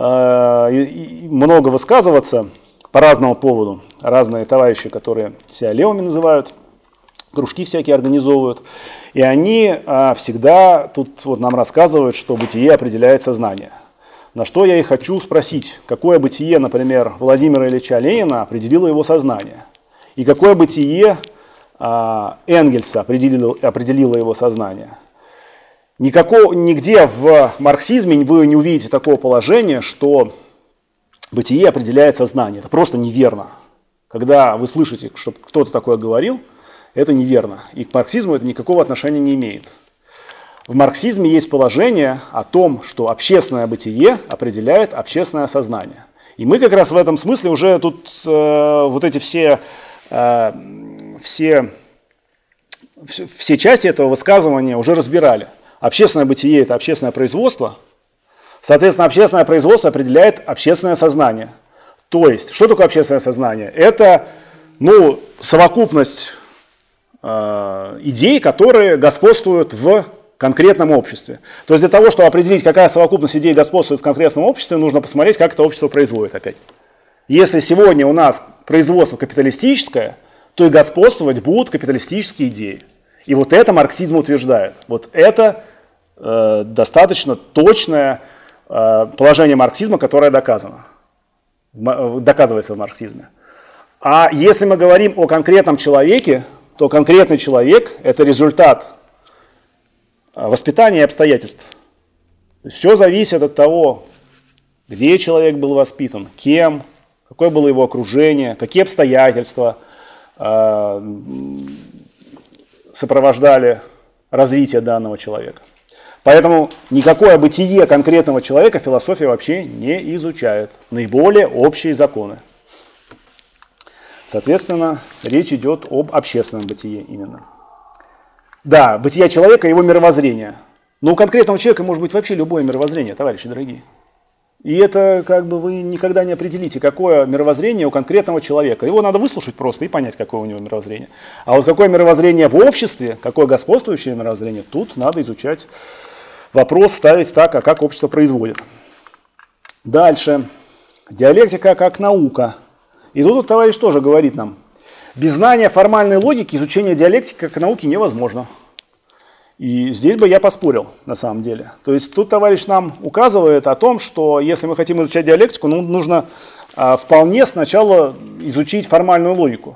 много высказываться по разному поводу. Разные товарищи, которые себя левыми называют, кружки всякие организовывают. И они всегда тут вот нам рассказывают, что бытие определяет сознание. На что я и хочу спросить, какое бытие, например, Владимира Ильича Ленина определило его сознание? И какое бытие Энгельса определило его сознание? Нигде в марксизме вы не увидите такого положения, что бытие определяет сознание. Это просто неверно. Когда вы слышите, что кто-то такое говорил, это неверно. И к марксизму это никакого отношения не имеет. В марксизме есть положение о том, что общественное бытие определяет общественное сознание. И мы как раз в этом смысле уже тут вот эти все части этого высказывания уже разбирали. Общественное бытие – это общественное производство. Соответственно, общественное производство определяет общественное сознание. То есть, что такое общественное сознание? Это совокупность идей, которые господствуют в конкретном обществе. То есть для того, чтобы определить, какая совокупность идей господствует в конкретном обществе, нужно посмотреть, как это общество производит опять. Если сегодня у нас производство капиталистическое, то и господствовать будут капиталистические идеи. И вот это марксизм утверждает. Вот это достаточно точное положение марксизма, которое доказывается в марксизме. А если мы говорим о конкретном человеке, то конкретный человек – это результат воспитания и обстоятельств. Все зависит от того, где человек был воспитан, кем, какое было его окружение, какие обстоятельства сопровождали развитие данного человека. Поэтому никакое бытие конкретного человека философия вообще не изучает. Наиболее общие законы. Соответственно, речь идет об общественном бытие именно. Да, бытие человека и его мировоззрение. Но у конкретного человека может быть вообще любое мировоззрение, товарищи дорогие. И это вы никогда не определите, какое мировоззрение у конкретного человека. Его надо выслушать просто и понять, какое у него мировоззрение. А вот какое мировоззрение в обществе, какое господствующее мировоззрение, тут надо изучать вопрос, ставить так, а как общество производит. Дальше. Диалектика как наука. И тут товарищ тоже говорит нам, без знания формальной логики изучение диалектики как науки невозможно. И здесь бы я поспорил, на самом деле. То есть тут товарищ нам указывает о том, что если мы хотим изучать диалектику, нужно вполне сначала изучить формальную логику.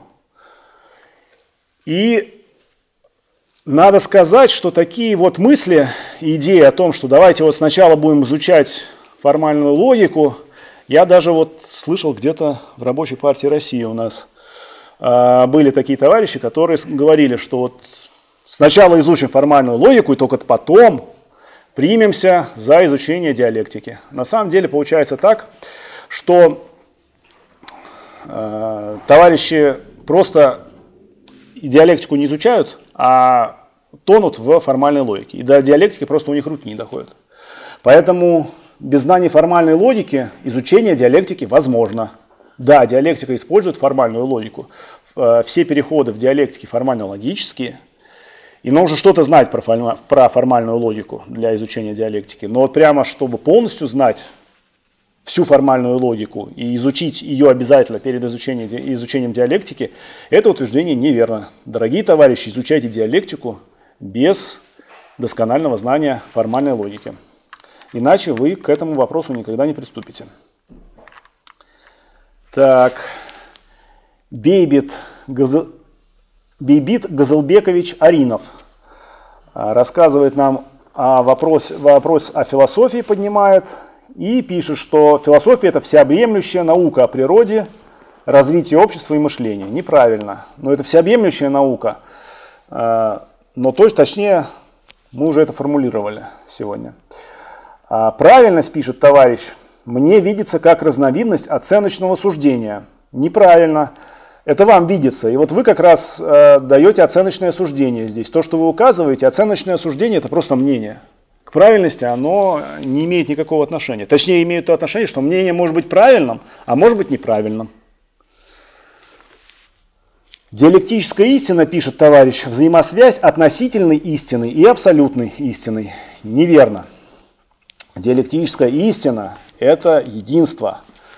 И надо сказать, что такие вот мысли, идеи о том, что давайте вот сначала будем изучать формальную логику, я даже вот слышал где-то в Рабочей партии России у нас были такие товарищи, которые говорили, что вот сначала изучим формальную логику и только потом примемся за изучение диалектики. На самом деле получается так, что товарищи просто диалектику не изучают, а тонут в формальной логике. И до диалектики просто у них руки не доходят. Поэтому без знаний формальной логики изучение диалектики возможно. Да, диалектика использует формальную логику. Все переходы в диалектике формально-логические. И нужно что-то знать про формальную логику для изучения диалектики. Но вот прямо, чтобы полностью знать всю формальную логику и изучить ее обязательно перед изучением диалектики, это утверждение неверно. Дорогие товарищи, изучайте диалектику без досконального знания формальной логики. Иначе вы к этому вопросу никогда не приступите. Так, Бейбит Газелбекович Аринов рассказывает нам вопрос о философии, поднимает и пишет, что философия – это всеобъемлющая наука о природе, развитии общества и мышления. Неправильно, но это всеобъемлющая наука, но точнее мы уже это формулировали сегодня. Правильность, пишет товарищ, мне видится как разновидность оценочного суждения. Неправильно. Это вам видится. И вот вы как раз даете оценочное суждение здесь. То, что вы указываете, оценочное суждение – это просто мнение. К правильности оно не имеет никакого отношения. Точнее, имеет то отношение, что мнение может быть правильным, а может быть неправильным. Диалектическая истина, пишет товарищ, взаимосвязь относительной истины и абсолютной истины. Неверно. Диалектическая истина – это единство,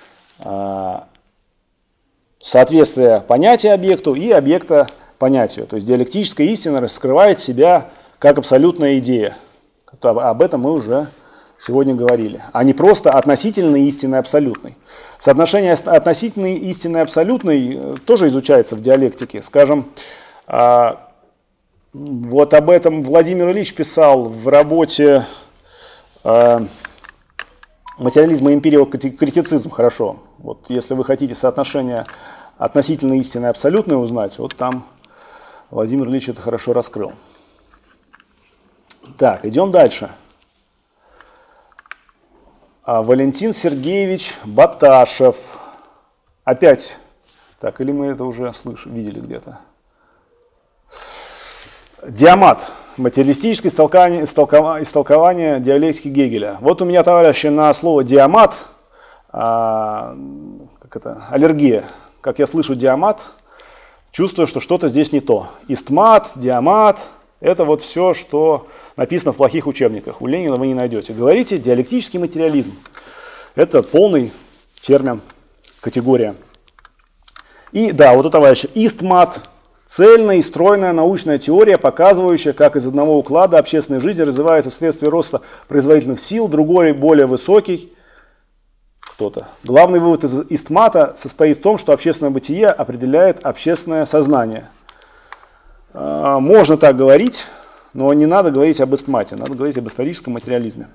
соответствие понятия объекту и объекта понятию. То есть диалектическая истина раскрывает себя как абсолютная идея. Об этом мы уже сегодня говорили. А не просто относительной истины и абсолютной. Соотношение относительной истины и абсолютной тоже изучается в диалектике. Скажем, вот об этом Владимир Ильич писал в работе «Материализм и эмпириокритицизм». Хорошо. Вот если вы хотите соотношение относительной истины и абсолютной узнать, вот там Владимир Ильич это хорошо раскрыл. Так, идем дальше. Валентин Сергеевич Баташев. Опять. Так, или мы это уже видели где-то? Диамат. Материалистическое истолкование диалектики Гегеля. Вот у меня, товарищи, на слово диамат аллергия. Как я слышу диамат, чувствую, что что-то здесь не то. Истмат, диамат – это вот все, что написано в плохих учебниках. У Ленина вы не найдете. Говорите диалектический материализм. Это полный термин, категория. И да, вот у товарища истмат – цельная и стройная научная теория, показывающая, как из одного уклада общественной жизни развивается вследствие роста производительных сил, другой, более высокий. Кто-то. Главный вывод из истмата состоит в том, что общественное бытие определяет общественное сознание. Можно так говорить, но не надо говорить об истмате, надо говорить об историческом материализме.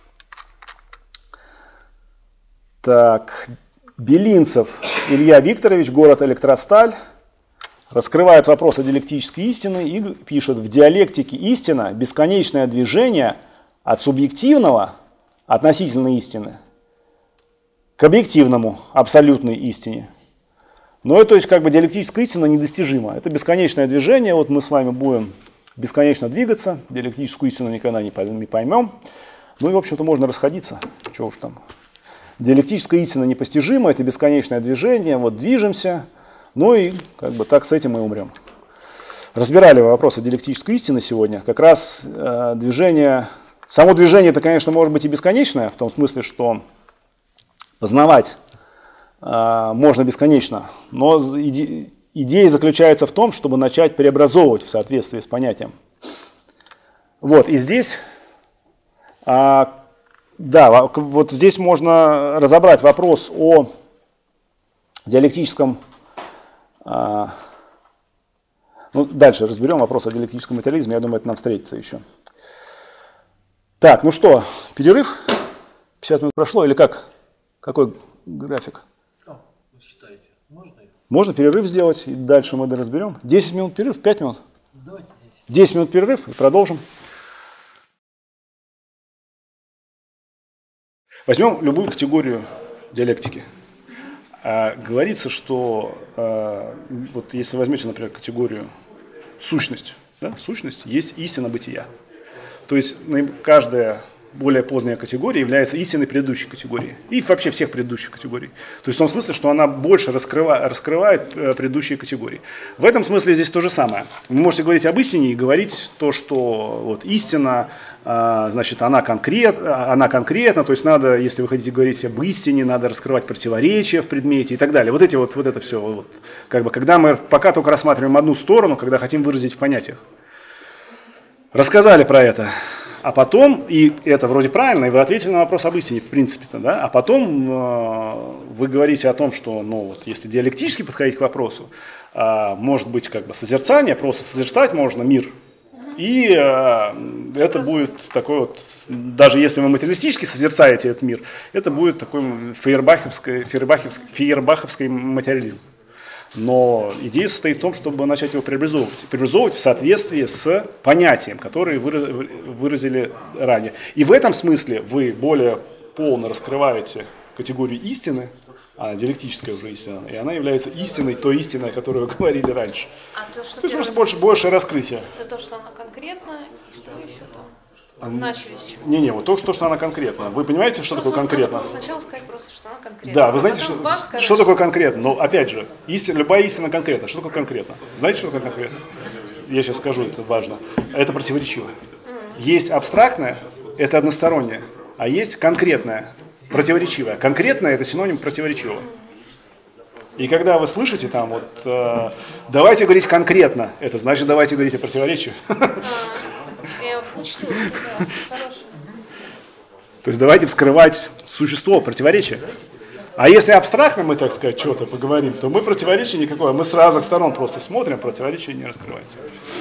Так, Белинцев Илья Викторович, город Электросталь, раскрывает вопрос о диалектической истине и пишет: в диалектике истина – бесконечное движение от субъективного, относительной истины, к объективному, абсолютной истине. Но то есть как бы диалектическая истина недостижима. Это бесконечное движение, вот мы с вами будем бесконечно двигаться, диалектическую истину никогда не поймем. Ну и в общем-то можно расходиться, чего уж там. Диалектическая истина непостижима, это бесконечное движение, вот движемся, ну и как бы так с этим мы умрем. Разбирали вопросы диалектической истины сегодня. Как раз движение, само движение это, конечно, может быть и бесконечное, в том смысле, что познавать можно бесконечно, но идея заключается в том, чтобы начать преобразовывать в соответствии с понятием. Вот, и здесь, да, вот здесь можно разобрать вопрос о диалектическом, ну, дальше разберем вопрос о диалектическом материализме, я думаю, это нам встретится еще. Так, ну что, перерыв? 50 минут прошло или как? Какой график? Вы считаете, можно? Можно перерыв сделать, и дальше мы разберем. 10 минут перерыв, 5 минут? Давайте 10. 10 минут перерыв и продолжим. Возьмем любую категорию диалектики. Говорится, что вот если возьмете, например, категорию сущность, Да? Сущность есть истина бытия. То есть каждая более поздняя категория является истинной предыдущей категории. И вообще всех предыдущих категорий. То есть в том смысле, что она больше раскрывает предыдущие категории. В этом смысле здесь то же самое. Вы можете говорить об истине и говорить то, что вот, истина, значит, она конкретна, то есть надо, если вы хотите говорить об истине, надо раскрывать противоречия в предмете и так далее. Вот это все. Вот, как бы, когда мы пока только рассматриваем одну сторону, когда хотим выразить в понятиях. Рассказали про это. А потом, и это вроде правильно, и вы ответили на вопрос об истине, в принципе-то, да? А потом вы говорите о том, что, ну, вот, если диалектически подходить к вопросу, может быть как бы созерцание, просто созерцать можно мир, и это будет такой вот, даже если вы материалистически созерцаете этот мир, это будет такой фейербаховский материализм. Но идея состоит в том, чтобы начать его преобразовывать в соответствии с понятием, которое выразили ранее. И в этом смысле вы более полно раскрываете категорию истины, а диалектическая уже истина, и она является истиной, той истиной, о которой вы говорили раньше. То есть просто больше раскрытия. Это то, что она конкретна, и что еще там? Начались. Не, вот то, что она конкретна. Вы понимаете, что такое конкретно? Надо было сначала сказать просто, что она конкретна. Да, вы знаете, что такое конкретно? Но опять же, любая истина конкретна. Что такое конкретно? Знаете, что такое конкретно? Я сейчас скажу, это важно. Это противоречиво. Есть абстрактное, это одностороннее, а есть конкретное, противоречивое. Конкретное – это синоним противоречивого. И когда вы слышите там вот, давайте говорить конкретно, это значит давайте говорить о противоречии. Я учтила, да, хорошая. То есть давайте вскрывать существо противоречия. А если абстрактно мы, так сказать, что-то поговорим, то мы противоречия никакое. Мы с разных сторон просто смотрим, противоречие не раскрывается.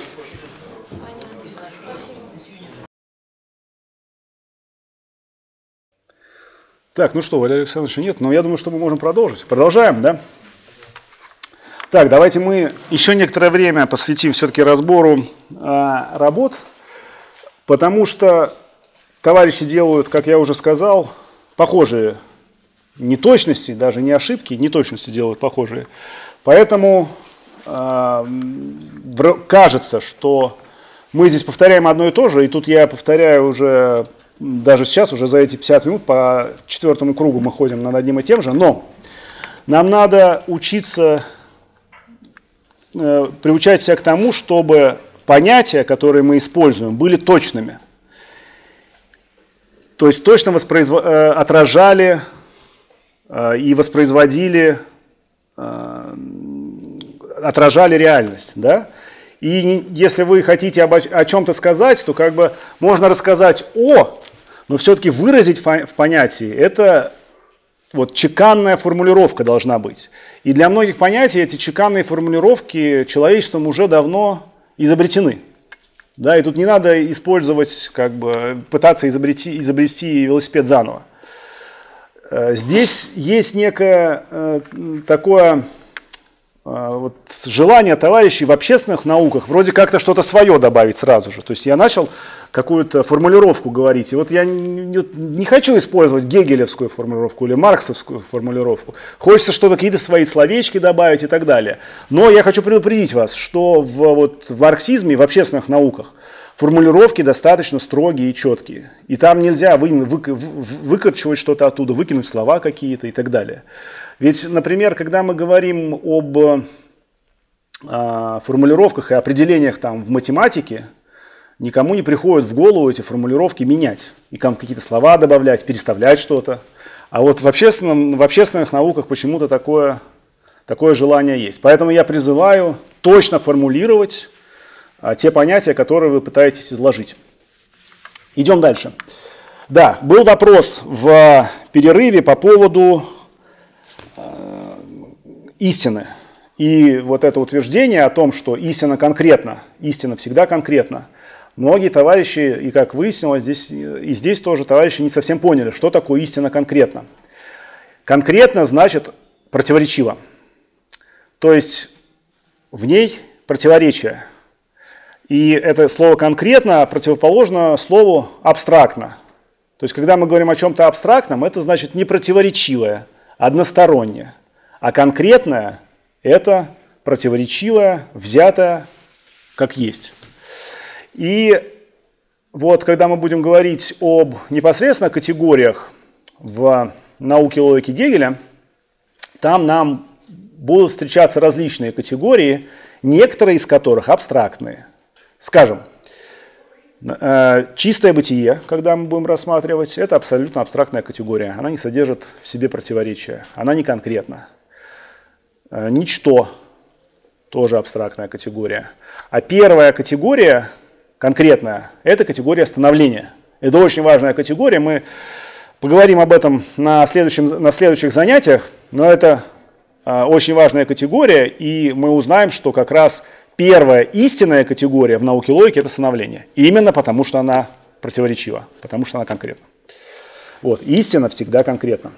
Так, ну что, Валерия Александровича нет, но я думаю, что мы можем продолжить. Продолжаем, да? Так, давайте мы еще некоторое время посвятим все-таки разбору работ. Потому что товарищи делают, как я уже сказал, похожие неточности, даже не ошибки, неточности делают похожие. Поэтому кажется, что мы здесь повторяем одно и то же, и тут я повторяю уже, даже сейчас, уже за эти 50 минут по 4-му кругу мы ходим над одним и тем же, но нам надо учиться, приучать себя к тому, чтобы понятия, которые мы используем, были точными. То есть точно отражали и воспроизводили, отражали реальность. Да? И если вы хотите о чем-то сказать, то как бы можно рассказать но все-таки выразить в понятии, это вот чеканная формулировка должна быть. И для многих понятий эти чеканные формулировки человечеством уже давно изобретены. Да, и тут не надо использовать, как бы, пытаться изобрести велосипед заново. Здесь есть некое такое вот, желание товарищей в общественных науках вроде как-то что-то свое добавить сразу же. То есть я начал какую-то формулировку говорить, и вот я не хочу использовать гегелевскую формулировку или марксовскую формулировку. Хочется что-то, какие-то свои словечки добавить и так далее. Но я хочу предупредить вас, что в марксизме, в общественных науках формулировки достаточно строгие и четкие. И там нельзя выкорчевать что-то оттуда, выкинуть слова какие-то и так далее. Ведь, например, когда мы говорим об формулировках и определениях там, в математике, никому не приходит в голову эти формулировки менять. И там какие-то слова добавлять, переставлять что-то. А вот в общественных науках почему-то такое желание есть. Поэтому я призываю точно формулировать те понятия, которые вы пытаетесь изложить. Идем дальше. Да, был вопрос в перерыве по поводу истины. И вот это утверждение о том, что истина конкретна, истина всегда конкретна. Многие товарищи, и как выяснилось, здесь тоже товарищи не совсем поняли, что такое истина конкретна. Конкретно значит противоречиво. То есть в ней противоречие. И это слово «конкретно» противоположно слову «абстрактно». То есть, когда мы говорим о чем-то абстрактном, это значит не противоречивое, одностороннее. А конкретное – это противоречивое, взятое как есть. И вот когда мы будем говорить об непосредственно категориях в науке логики Гегеля, там нам будут встречаться различные категории, некоторые из которых абстрактные. Скажем, чистое бытие, когда мы будем рассматривать, это абсолютно абстрактная категория. Она не содержит в себе противоречия, она не конкретна. Ничто тоже абстрактная категория. А первая категория, конкретная, это категория становления. Это очень важная категория. Мы поговорим об этом на следующих занятиях, но это очень важная категория, и мы узнаем, что как раз первая истинная категория в науке логики – это становление. И именно потому, что она противоречива, потому что она конкретна. Вот, истина всегда конкретна.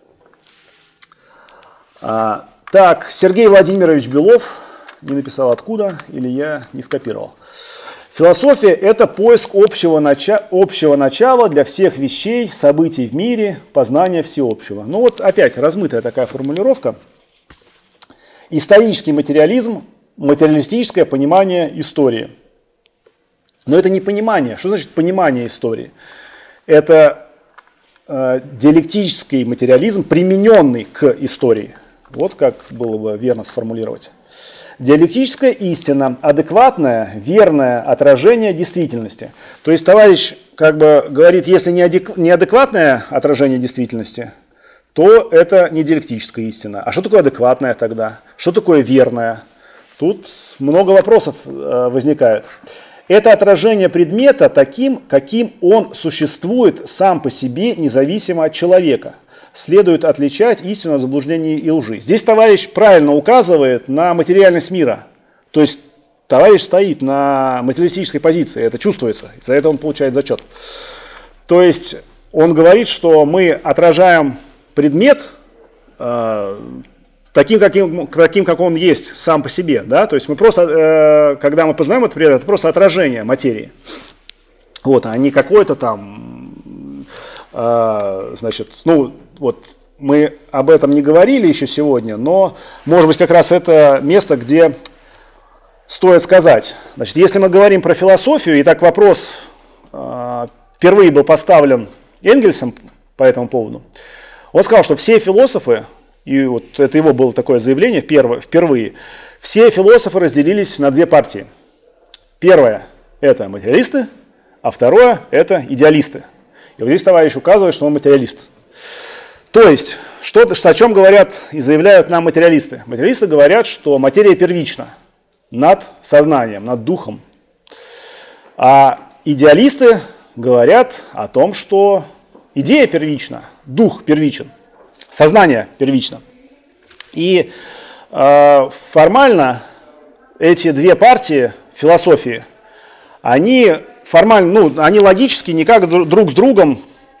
Так, Сергей Владимирович Белов не написал откуда, или я не скопировал. Философия – это поиск общего начала для всех вещей, событий в мире, познание всеобщего. Ну вот опять размытая такая формулировка. Исторический материализм – материалистическое понимание истории. Но это не понимание. Что значит понимание истории? Это диалектический материализм, примененный к истории. Вот как было бы верно сформулировать. Диалектическая истина – адекватное, верное отражение действительности. То есть товарищ как бы говорит, если неадекватное отражение действительности, то это не диалектическая истина. А что такое адекватное тогда? Что такое верное? Тут много вопросов возникает. Это отражение предмета таким, каким он существует сам по себе, независимо от человека. Следует отличать истину от заблуждений и лжи. Здесь товарищ правильно указывает на материальность мира. То есть товарищ стоит на материалистической позиции, это чувствуется, за это он получает зачет. То есть он говорит, что мы отражаем предмет таким, как он есть сам по себе. Да? То есть мы просто, когда мы познаем этот предмет, это просто отражение материи. Вот, а не какое-то там, значит, ну, вот мы об этом не говорили еще сегодня, но, может быть, как раз это место, где стоит сказать. Значит, если мы говорим про философию, и так вопрос впервые был поставлен Энгельсом по этому поводу, он сказал, что все философы, и вот это его было такое заявление впервые, все философы разделились на две партии. Первое – это материалисты, а второе – это идеалисты. И вот здесь товарищ указывает, что он материалист. То есть, о чем говорят и заявляют нам материалисты? Материалисты говорят, что материя первична над сознанием, над духом. А идеалисты говорят о том, что идея первична, дух первичен, сознание первично. И формально эти две партии философии, они они логически никак друг с другом,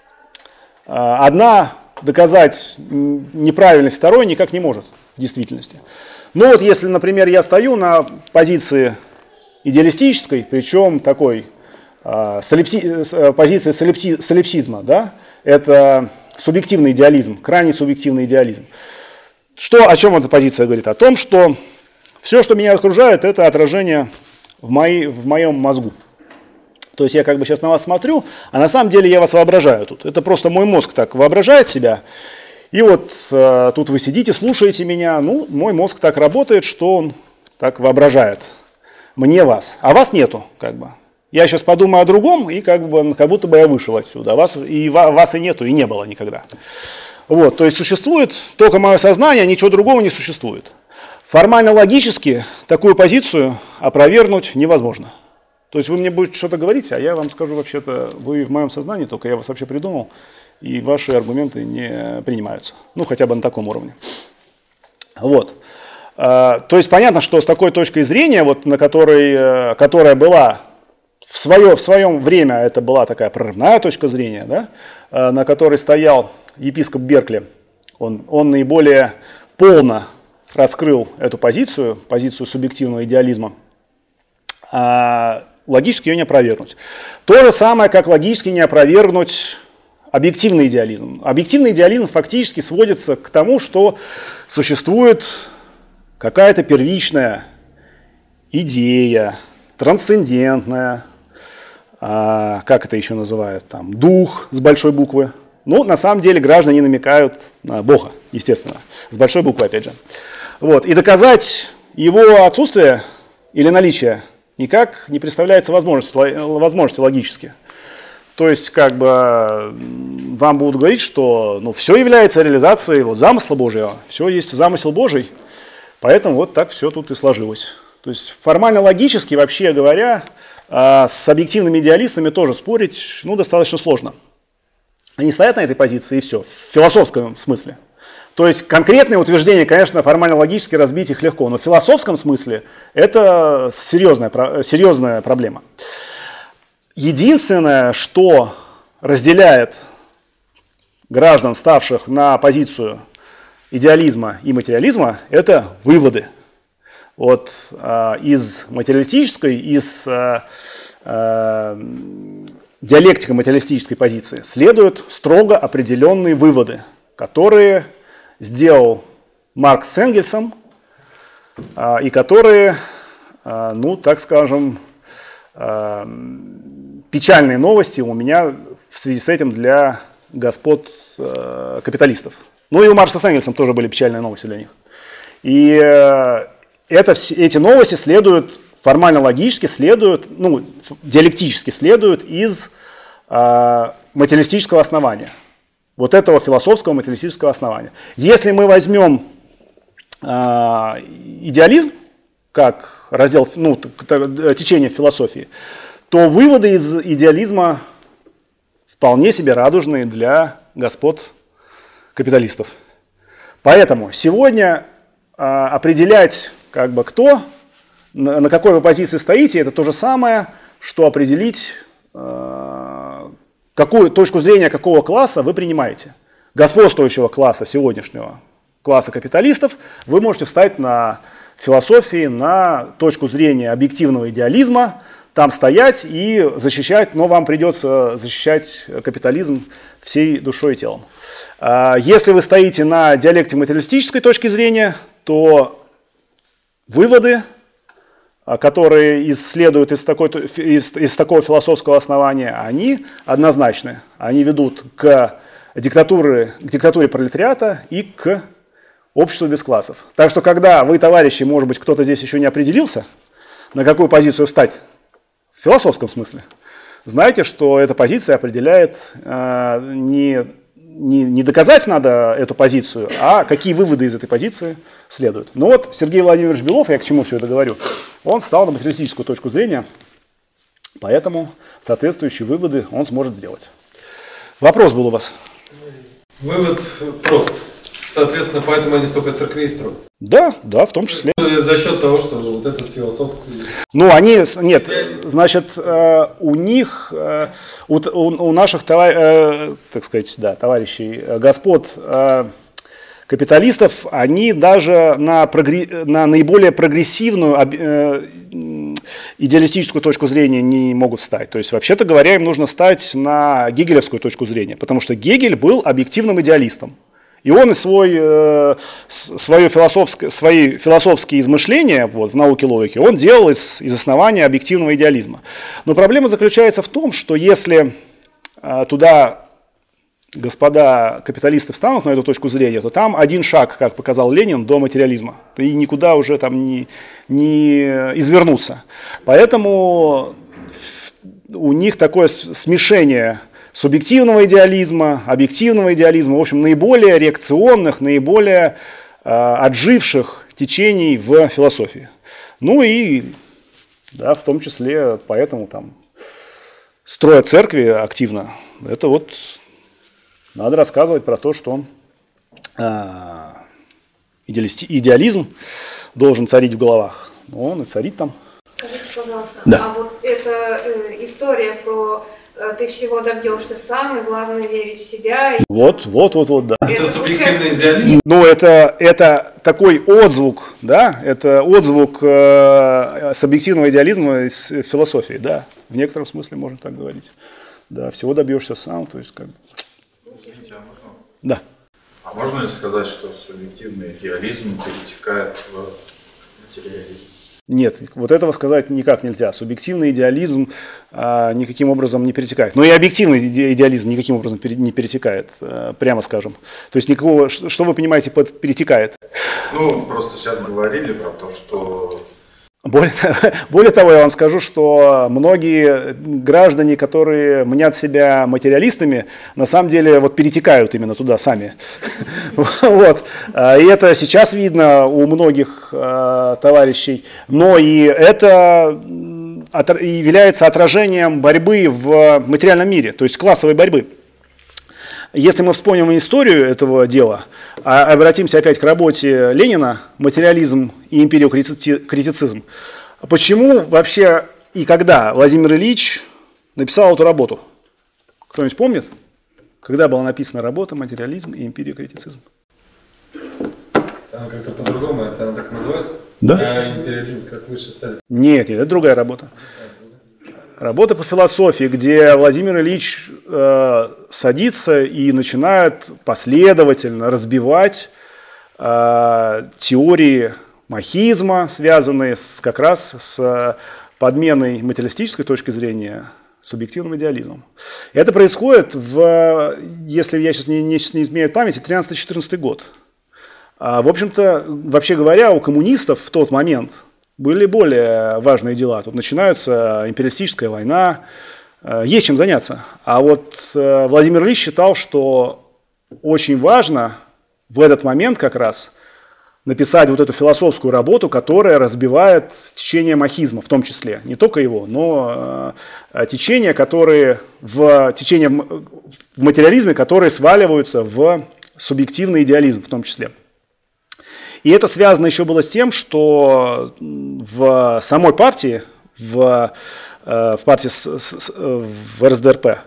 одна доказать неправильность второй никак не может в действительности. Ну вот если, например, я стою на позиции идеалистической, причем такой позиции солипсизма, да, это субъективный идеализм, крайне субъективный идеализм. О чем эта позиция говорит? О том, что все, что меня окружает, это отражение в моем мозгу. То есть я как бы сейчас на вас смотрю, а на самом деле я вас воображаю тут. Это просто мой мозг так воображает себя. И вот тут вы сидите, слушаете меня. Ну, мой мозг так работает, что он так воображает мне вас. А вас нету, как бы. Я сейчас подумаю о другом, и как будто бы я вышел отсюда. Вас и нету, и не было никогда. Вот, то есть существует только мое сознание, ничего другого не существует. Формально логически такую позицию опровергнуть невозможно. То есть вы мне будете что-то говорить, а я вам скажу вообще-то, вы в моем сознании, только я вас вообще придумал, и ваши аргументы не принимаются. Ну, хотя бы на таком уровне. Вот. То есть понятно, что с такой точкой зрения, вот, которая была в своем время, это была такая прорывная точка зрения, да, на которой стоял епископ Беркли, он наиболее полно раскрыл эту позицию субъективного идеализма. Логически ее не опровергнуть. То же самое, как логически не опровергнуть объективный идеализм. Объективный идеализм фактически сводится к тому, что существует какая-то первичная идея, трансцендентная, как это еще называют, там, дух с большой буквы. Ну, на самом деле граждане намекают на Бога, естественно, с большой буквы, опять же. Вот. И доказать его отсутствие или наличие никак не представляется возможности логически. То есть, как бы, вам будут говорить, что все является реализацией замысла Божьего, все есть замысел Божий, поэтому вот так все тут и сложилось. То есть, формально-логически, вообще говоря, с объективными идеалистами тоже спорить достаточно сложно. Они стоят на этой позиции и все, в философском смысле. То есть конкретные утверждения, конечно, формально-логически разбить их легко, но в философском смысле это серьезная проблема. Единственное, что разделяет граждан, ставших на позицию идеализма и материализма, это выводы. Вот из материалистической, из диалектико-материалистической позиции следуют строго определенные выводы, которые сделал Маркс с Энгельсом, и которые, так скажем, печальные новости у меня в связи с этим для господ капиталистов. Ну и у Маркса с Энгельсом тоже были печальные новости для них. И эти новости следуют, формально-логически следуют, диалектически следуют из материалистического основания. Вот этого философского материалистического основания. Если мы возьмем идеализм как раздел, течение философии, то выводы из идеализма вполне себе радужные для господ капиталистов. Поэтому сегодня определять, кто, на какой вы позиции стоите, это то же самое, что определить, какую точку зрения какого класса вы принимаете. Господствующего класса сегодняшнего, класса капиталистов, вы можете встать на философии, на точку зрения объективного идеализма, там стоять и защищать, но вам придется защищать капитализм всей душой и телом. Если вы стоите на диалектико-материалистической точке зрения, то выводы, которые следуют из такого философского основания, они однозначны. Они ведут к диктатуре пролетариата и к обществу без классов. Так что, когда вы, товарищи, может быть, кто-то здесь еще не определился, на какую позицию встать, в философском смысле, знайте, что эта позиция определяет не доказать надо эту позицию, а какие выводы из этой позиции следуют. Но вот Сергей Владимирович Белов, я к чему все это говорю, он встал на материалистическую точку зрения, поэтому соответствующие выводы он сможет сделать. Вопрос был у вас? Вывод прост. Соответственно, поэтому они столько церквей строят. Да, в том числе. За счет того, что вот это философское... у них, у наших товарищей, господ капиталистов, они даже на наиболее прогрессивную идеалистическую точку зрения не могут встать. То есть, вообще-то говоря, им нужно встать на гегелевскую точку зрения, потому что Гегель был объективным идеалистом. И он свои философские измышления в науке логики он делал из основания объективного идеализма. Но проблема заключается в том, что если туда господа капиталисты встанут на эту точку зрения, то там один шаг, как показал Ленин, до материализма. И никуда уже там не извернуться. Поэтому у них такое смешение субъективного идеализма, объективного идеализма, в общем, наиболее реакционных, наиболее отживших течений в философии. Ну и, в том числе, поэтому там строят церкви активно. Это вот надо рассказывать про то, что идеализм должен царить в головах. Но он и царит там. Скажите, пожалуйста, да. А вот эта история про ты всего добьешься сам, и главное верить в себя. Вот, да. Это субъективный идеализм. Ну, это такой отзвук, да, это отзвук субъективного идеализма из философии, да, в некотором смысле можно так говорить. Да, всего добьешься сам, то есть как бы. Извините, а можно? Да. А можно ли сказать, что субъективный идеализм перетекает в материализм? Нет, вот этого сказать никак нельзя. Субъективный идеализм никаким образом не перетекает. Но и объективный идеализм никаким образом не перетекает, прямо скажем. То есть никакого, что вы понимаете под перетекает? Ну, просто сейчас говорили про то, что... Более того, я вам скажу, что многие граждане, которые мнят себя материалистами, на самом деле вот перетекают именно туда сами. Вот. И это сейчас видно у многих товарищей, но и это является отражением борьбы в материальном мире, то есть классовой борьбы. Если мы вспомним историю этого дела, обратимся опять к работе Ленина «Материализм и империокритицизм», почему вообще и когда Владимир Ильич написал эту работу? Кто-нибудь помнит? Когда была написана работа «Материализм и империокритицизм»? Там как-то по-другому, это она так называется? Да. А империализм как высшая стадия? Нет, это другая работа. Работа по философии, где Владимир Ильич садится и начинает последовательно разбивать теории махизма, связанные как раз с подменой материалистической точки зрения субъективным идеализмом. Это происходит если я сейчас не изменяю памяти, 13-14 год. В общем-то, вообще говоря, у коммунистов в тот момент были более важные дела. Тут начинается империалистическая война, есть чем заняться. А вот Владимир Ильич считал, что очень важно в этот момент как раз написать вот эту философскую работу, которая разбивает течение махизма, в том числе. Не только его, но течения, которые в материализме, которые сваливаются в субъективный идеализм в том числе. И это связано еще было с тем, что в самой партии, в партии в РСДРП,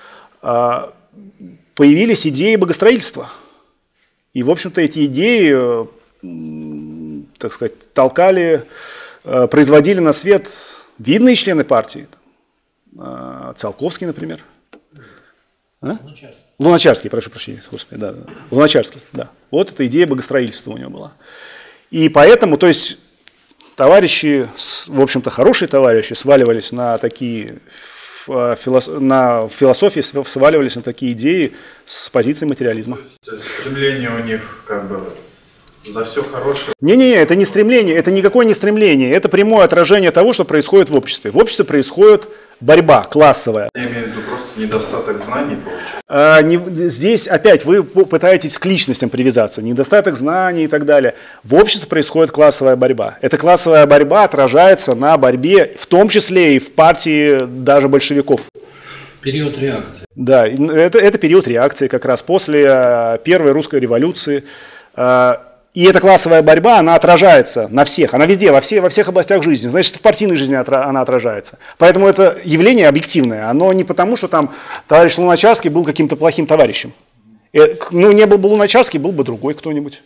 появились идеи богостроительства. И, в общем-то, эти идеи, так сказать, производили на свет видные члены партии. Циолковский, например. Луначарский, прошу прощения, господи, да. Луначарский, да. Вот эта идея богостроительства у него была. И поэтому, то есть, товарищи, в общем-то, хорошие товарищи сваливались на такие, на философии сваливались на такие идеи с позиции материализма. То есть стремление у них как бы за все хорошее. Не-не-не, это не стремление, это никакое не стремление, это прямое отражение того, что происходит в обществе. В обществе происходит борьба классовая. Я имею в виду просто недостаток знаний получается. Здесь опять вы пытаетесь к личностям привязаться, недостаток знаний и так далее. В обществе происходит классовая борьба. Эта классовая борьба отражается на борьбе, в том числе и в партии даже большевиков. Период реакции. Да, это период реакции как раз после Первой русской революции. И эта классовая борьба, она отражается на всех, она везде, во всех областях жизни, значит, в партийной жизни она отражается. Поэтому это явление объективное, оно не потому, что там товарищ Луначарский был каким-то плохим товарищем. Ну, не был бы Луначарский, был бы другой кто-нибудь.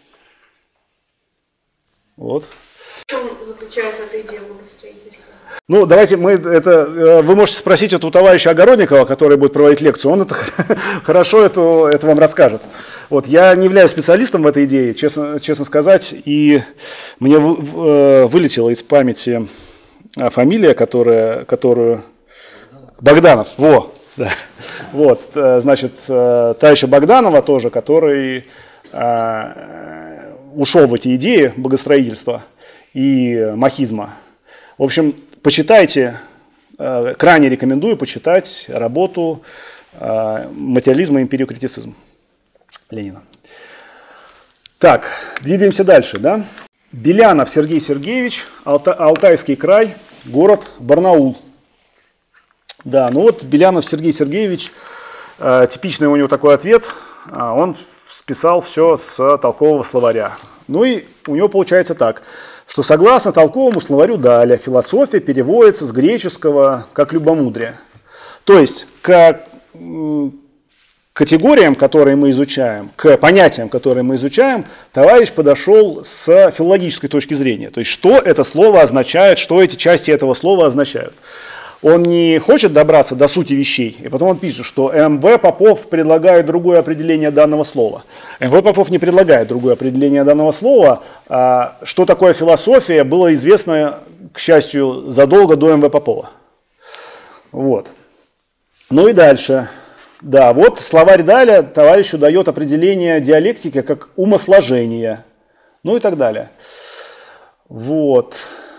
Вот. В чем заключается эта идея благостроительства? Ну, давайте вы можете спросить это у товарища Огородникова, который будет проводить лекцию, он это хорошо это вам расскажет. Вот, я не являюсь специалистом в этой идее, честно сказать, и мне вылетела из памяти фамилия, которую... Богданов, да. Вот, значит, товарища Богданова тоже, который ушел в эти идеи богостроительства и махизма. В общем, почитайте, крайне рекомендую почитать работу «Материализм и империокритицизм» Ленина. Так, двигаемся дальше, да? Белянов Сергей Сергеевич, Алтайский край, город Барнаул. Да, ну вот Белянов Сергей Сергеевич, типичный у него такой ответ, он списал все с толкового словаря. Ну и у него получается так, что согласно толковому словарю Даля, философия переводится с греческого как любомудрие. То есть к категориям, которые мы изучаем, к понятиям, которые мы изучаем, товарищ подошел с филологической точки зрения. То есть что это слово означает, что эти части этого слова означают. Он не хочет добраться до сути вещей, и потом он пишет, что М.В. Попов предлагает другое определение данного слова. М.В. Попов не предлагает другое определение данного слова. Что такое философия, было известно, к счастью, задолго до М.В. Попова. Вот. Ну и дальше. Да, вот словарь Даля товарищу дает определение диалектики как умосложение. Ну и так далее. Вот.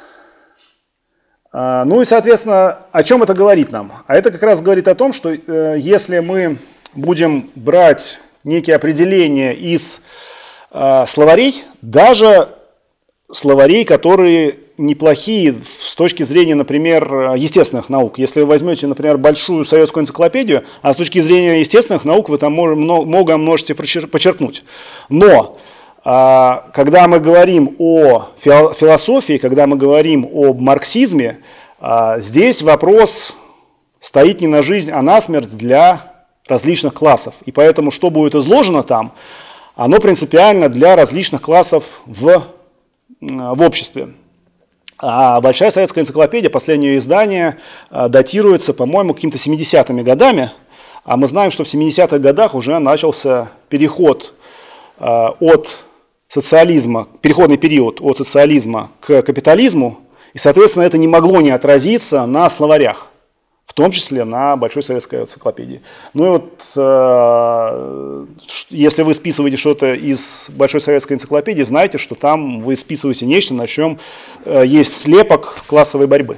Ну и, соответственно, о чем это говорит нам? А это как раз говорит о том, что если мы будем брать некие определения из словарей, даже словарей, которые неплохие с точки зрения, например, естественных наук. Если вы возьмете, например, большую советскую энциклопедию, а с точки зрения естественных наук вы там многое можете почерпнуть. Но когда мы говорим о философии, когда мы говорим об марксизме, здесь вопрос стоит не на жизнь, а на смерть для различных классов. И поэтому, что будет изложено там, оно принципиально для различных классов в обществе. А Большая советская энциклопедия, последнее издание, датируется, по-моему, какими-то 70-ми годами. А мы знаем, что в 70-х годах уже начался переход от социализма, переходный период от социализма к капитализму, и, соответственно, это не могло не отразиться на словарях, в том числе на Большой советской энциклопедии. Ну и вот, если вы списываете что-то из Большой советской энциклопедии, знайте, что там вы списываете нечто, на чем есть слепок классовой борьбы.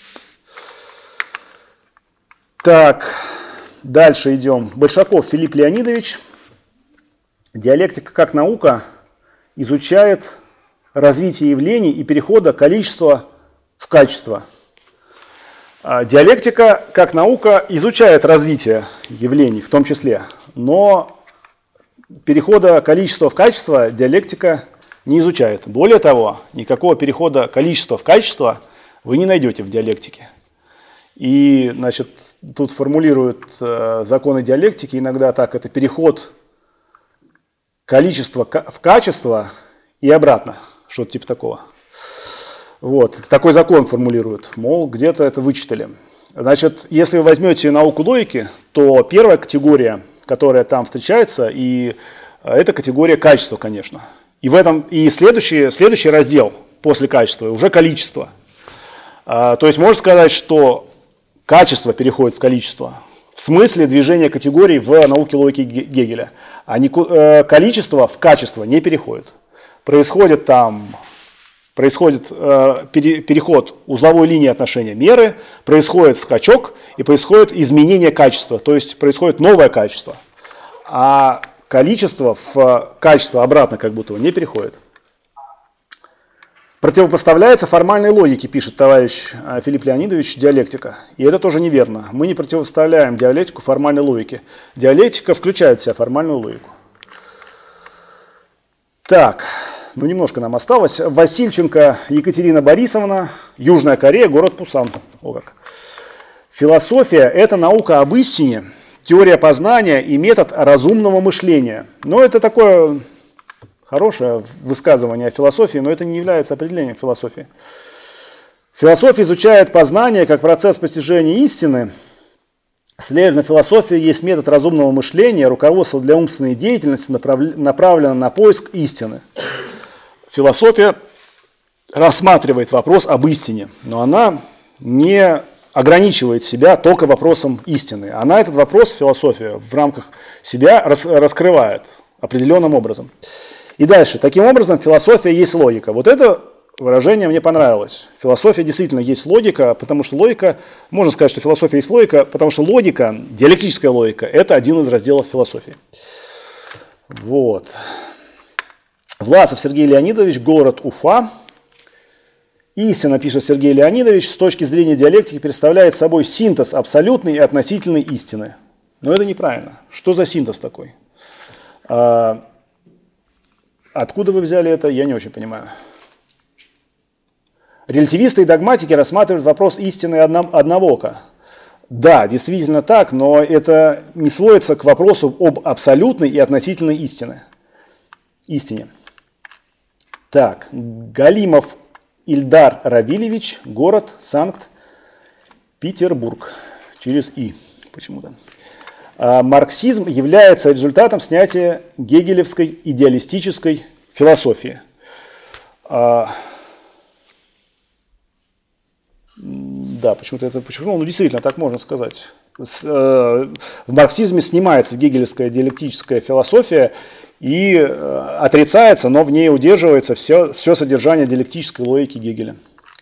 Так, дальше идем. Большаков Филипп Леонидович. Диалектика как наука изучает развитие явлений и перехода количества в качество. Диалектика как наука изучает развитие явлений в том числе, но перехода количества в качество диалектика не изучает. Более того, никакого перехода количества в качество вы не найдете в диалектике. И, значит, тут формулируют законы диалектики иногда так: это переход количества в качество и обратно, что-то типа такого. Вот, такой закон формулируют, мол, где-то это вычитали. Значит, если вы возьмете науку логики, то первая категория, которая там встречается, и это категория качества, конечно. И следующий раздел после качества уже количество. То есть можно сказать, что качество переходит в количество. В смысле движения категорий в науке логики Гегеля. Количество в качество не переходит. Происходит переход узловой линии отношения меры, происходит скачок и происходит изменение качества, то есть происходит новое качество. А количество в качество обратно как будто не переходит. Противопоставляется формальной логике, пишет товарищ Филипп Леонидович, диалектика. И это тоже неверно. Мы не противопоставляем диалектику формальной логике. Диалектика включает в себя формальную логику. Так, ну немножко нам осталось. Васильченко Екатерина Борисовна, Южная Корея, город Пусан. О как. Философия – это наука об истине, теория познания и метод разумного мышления. Но это такое хорошее высказывание о философии, но это не является определением философии. Философия изучает познание как процесс постижения истины. Следовательно, философия есть метод разумного мышления, руководство для умственной деятельности направлено на поиск истины. Философия рассматривает вопрос об истине, но она не ограничивает себя только вопросом истины. Она этот вопрос, философия, в рамках себя раскрывает определенным образом. И дальше. Таким образом, философия есть логика. Вот это выражение мне понравилось. Философия действительно есть логика, потому что логика, можно сказать, что философия есть логика, потому что логика, диалектическая логика, это один из разделов философии. Вот. Власов Сергей Леонидович, город Уфа. Истина, пишет Сергей Леонидович, с точки зрения диалектики представляет собой синтез абсолютной и относительной истины. Но это неправильно. Что за синтез такой? Откуда вы взяли это, я не очень понимаю. Релятивисты и догматики рассматривают вопрос истины однобоко. Да, действительно так, но это не сводится к вопросу об абсолютной и относительной истине. Так, Галимов Ильдар Равильевич, город Петербург. Через «и» почему-то. Марксизм является результатом снятия гегелевской идеалистической философии. Да, почему-то это подчеркнул, но действительно так можно сказать. В марксизме снимается гегелевская диалектическая философия и отрицается, но в ней удерживается все содержание диалектической логики Гегеля.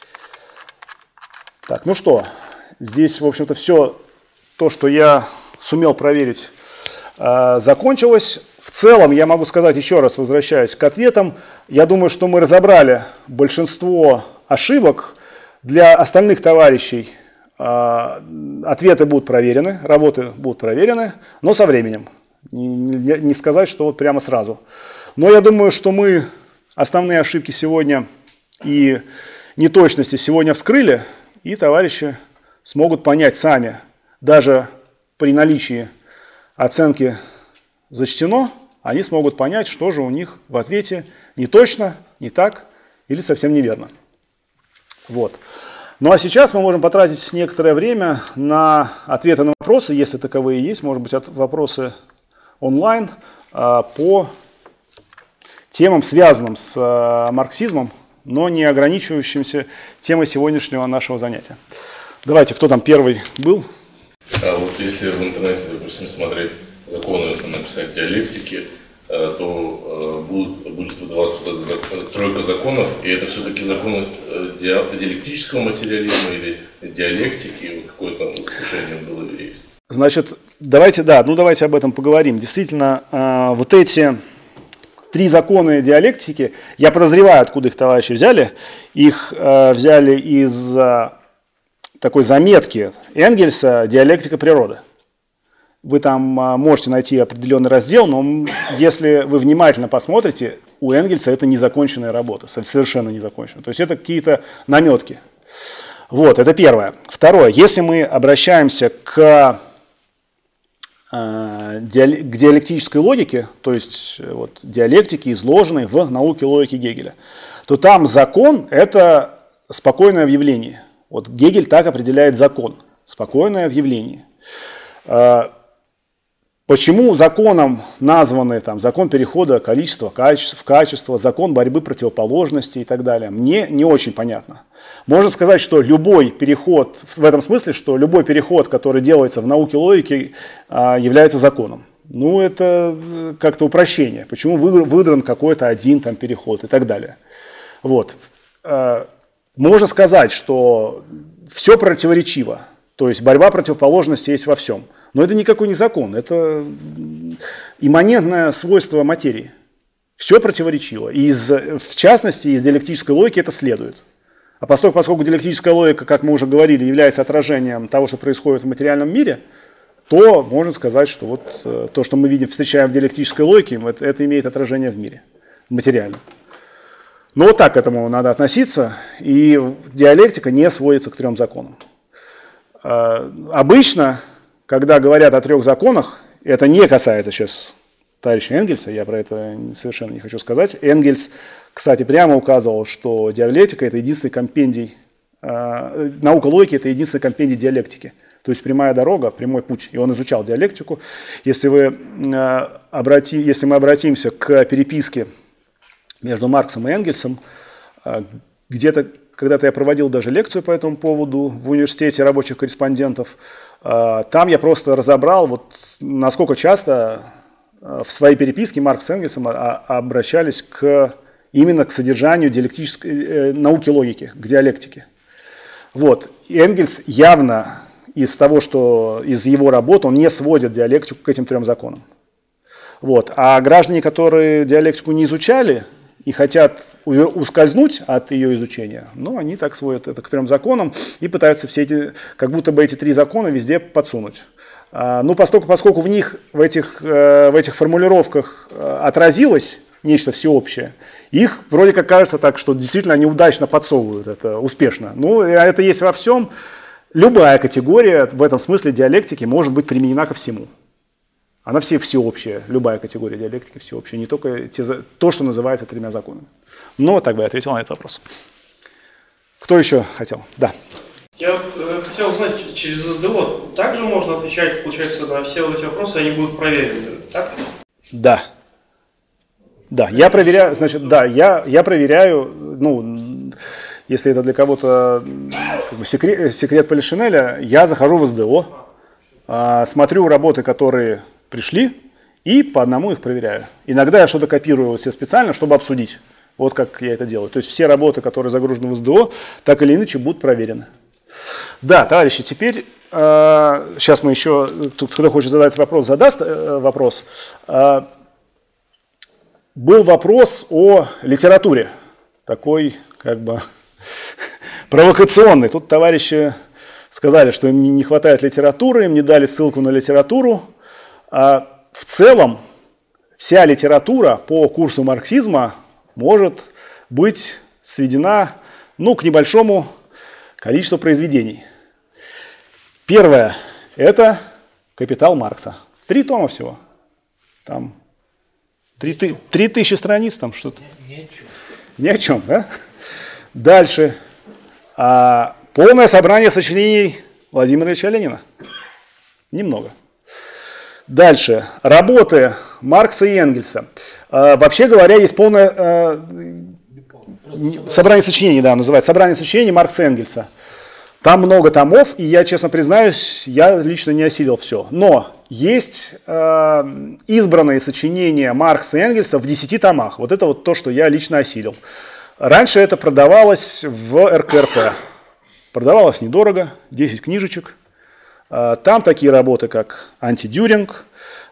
Так, ну что, здесь, в общем-то, все то, что я сумел проверить, закончилось. В целом, я могу сказать еще раз, возвращаясь к ответам, я думаю, что мы разобрали большинство ошибок. Для остальных товарищей ответы будут проверены, работы будут проверены, но со временем. Не сказать, что вот прямо сразу. Но я думаю, что мы основные ошибки сегодня и неточности сегодня вскрыли, и товарищи смогут понять сами, даже при наличии оценки зачтено, они смогут понять, что же у них в ответе не точно, не так или совсем неверно. Вот. Ну а сейчас мы можем потратить некоторое время на ответы на вопросы, если таковые есть, может быть, вопросы онлайн по темам, связанным с марксизмом, но не ограничивающимся темой сегодняшнего нашего занятия. Давайте, кто там первый был? А вот если в интернете, допустим, смотреть законы, написать диалектики, то будет выдаваться вот эта тройка законов, и это все-таки законы диалектического материализма или диалектики, какое-то слушание было или есть? Значит, давайте об этом поговорим. Действительно, вот эти три закона диалектики, я подозреваю, откуда их товарищи взяли. Их взяли из такой заметки Энгельса «Диалектика природы». Вы там можете найти определенный раздел, но если вы внимательно посмотрите, у Энгельса это незаконченная работа, совершенно незаконченная. То есть это какие-то наметки. Вот, это первое. Второе, если мы обращаемся к диалектической логике, то есть вот, диалектике, изложенной в науке логики Гегеля, то там закон – это спокойное в явлении. Вот Гегель так определяет закон – спокойное в явлении. Почему законом названы там, закон перехода количества в качество, закон борьбы противоположностей и так далее, мне не очень понятно. Можно сказать, что любой переход, в этом смысле, что любой переход, который делается в науке логики, является законом. Ну, это как-то упрощение. Почему выдран какой-то один там, переход и так далее. Вот. Можно сказать, что все противоречиво. То есть борьба противоположностей есть во всем. Но это никакой не закон, это имманентное свойство материи. Все противоречиво. И в частности, из диалектической логики это следует. А поскольку диалектическая логика, как мы уже говорили, является отражением того, что происходит в материальном мире, то можно сказать, что вот то, что мы видим, встречаем в диалектической логике, это имеет отражение в мире, материальном. Но вот так к этому надо относиться, и диалектика не сводится к трем законам. Обычно, когда говорят о трех законах, это не касается сейчас товарища Энгельса, я про это совершенно не хочу сказать. Энгельс, кстати, прямо указывал, что диалектика – это единственный компендий, наука логики – это единственный компендий диалектики. То есть прямая дорога, прямой путь. И он изучал диалектику. Если мы обратимся к переписке между Марксом и Энгельсом, где-то когда-то я проводил даже лекцию по этому поводу в университете рабочих корреспондентов. Там я просто разобрал, вот, насколько часто в своей переписке Маркс с Энгельсом обращались именно к содержанию диалектической науки логики, к диалектике. Вот. И Энгельс явно из его работ, он не сводит диалектику к этим трем законам. Вот. А граждане, которые диалектику не изучали и хотят ускользнуть от ее изучения, они так сводят это к трем законам и пытаются как будто бы эти три закона везде подсунуть. Поскольку в этих формулировках отразилось нечто всеобщее, их вроде как кажется так, что действительно они удачно подсовывают это, успешно. Это есть во всем. Любая категория в этом смысле диалектики может быть применена ко всему. Она всеобщая, любая категория диалектики всеобщая, не только то, что называется тремя законами. Но так бы я ответил на этот вопрос. Кто еще хотел? Да. Я хотел узнать, через СДО также можно отвечать, получается, на все вот эти вопросы, они будут проверены, так? Да. Да, я проверяю, значит, да, я проверяю, ну, если это для кого-то как бы секрет Полишинеля, я захожу в СДО, смотрю работы, которые пришли, и по одному их проверяю. Иногда я что-то копирую себе специально, чтобы обсудить. Вот как я это делаю. То есть все работы, которые загружены в СДО, так или иначе будут проверены. Да, товарищи, теперь, сейчас мы еще, кто хочет задать вопрос, задаст вопрос. Был вопрос о литературе, такой как бы провокационный. Тут товарищи сказали, что им не хватает литературы, им не дали ссылку на литературу. В целом вся литература по курсу марксизма может быть сведена, ну, к небольшому количеству произведений. Первое – это «Капитал Маркса». 3 тома всего. Там 3000 страниц, там что-то. Ни о чем. Ни о чем, да? Дальше. Полное собрание сочинений Владимира Ильича Ленина. Немного. Дальше. Работы Маркса и Энгельса. Вообще говоря, есть полное собрание сочинений, да, называется. Собрание сочинений Маркса и Энгельса. Там много томов, и я, честно признаюсь, я лично не осилил все. Но есть избранные сочинения Маркса и Энгельса в 10 томах. Вот это вот то, что я лично осилил. Раньше это продавалось в РКРП. Продавалось недорого, 10 книжечек. Там такие работы, как «Антидюринг»,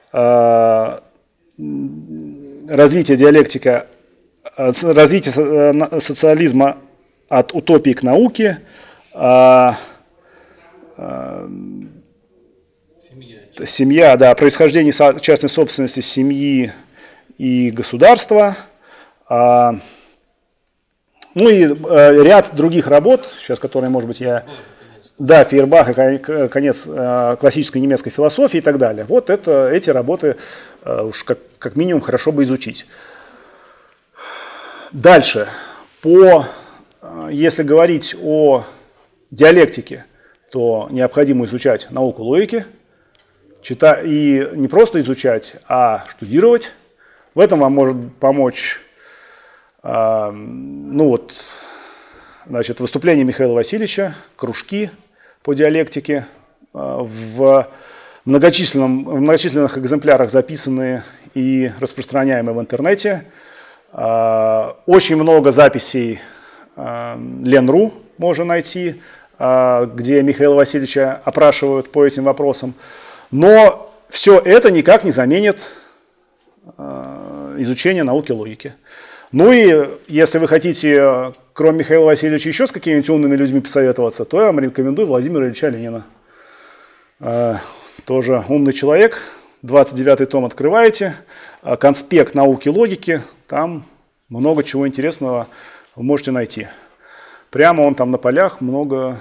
«Развитие диалектика», «Развитие социализма от утопии к науке», «Семья, да, происхождение частной собственности семьи и государства», ну и ряд других работ, сейчас которые, может быть, я... Да, Фейербах и конец классической немецкой философии и так далее. Вот эти работы уж как минимум хорошо бы изучить. Дальше. Если говорить о диалектике, то необходимо изучать науку логики. И не просто изучать, а штудировать. В этом вам может помочь выступление Михаила Васильевича, кружки по диалектике, в многочисленных экземплярах записанные и распространяемые в интернете. Очень много записей Len.ru можно найти, где Михаила Васильевича опрашивают по этим вопросам. Но все это никак не заменит изучение науки логики. Ну и если вы хотите, кроме Михаила Васильевича, еще с какими-нибудь умными людьми посоветоваться, то я вам рекомендую Владимира Ильича Ленина. Тоже умный человек. 29-й том открываете. Конспект науки логики. Там много чего интересного вы можете найти. Прямо он там на полях много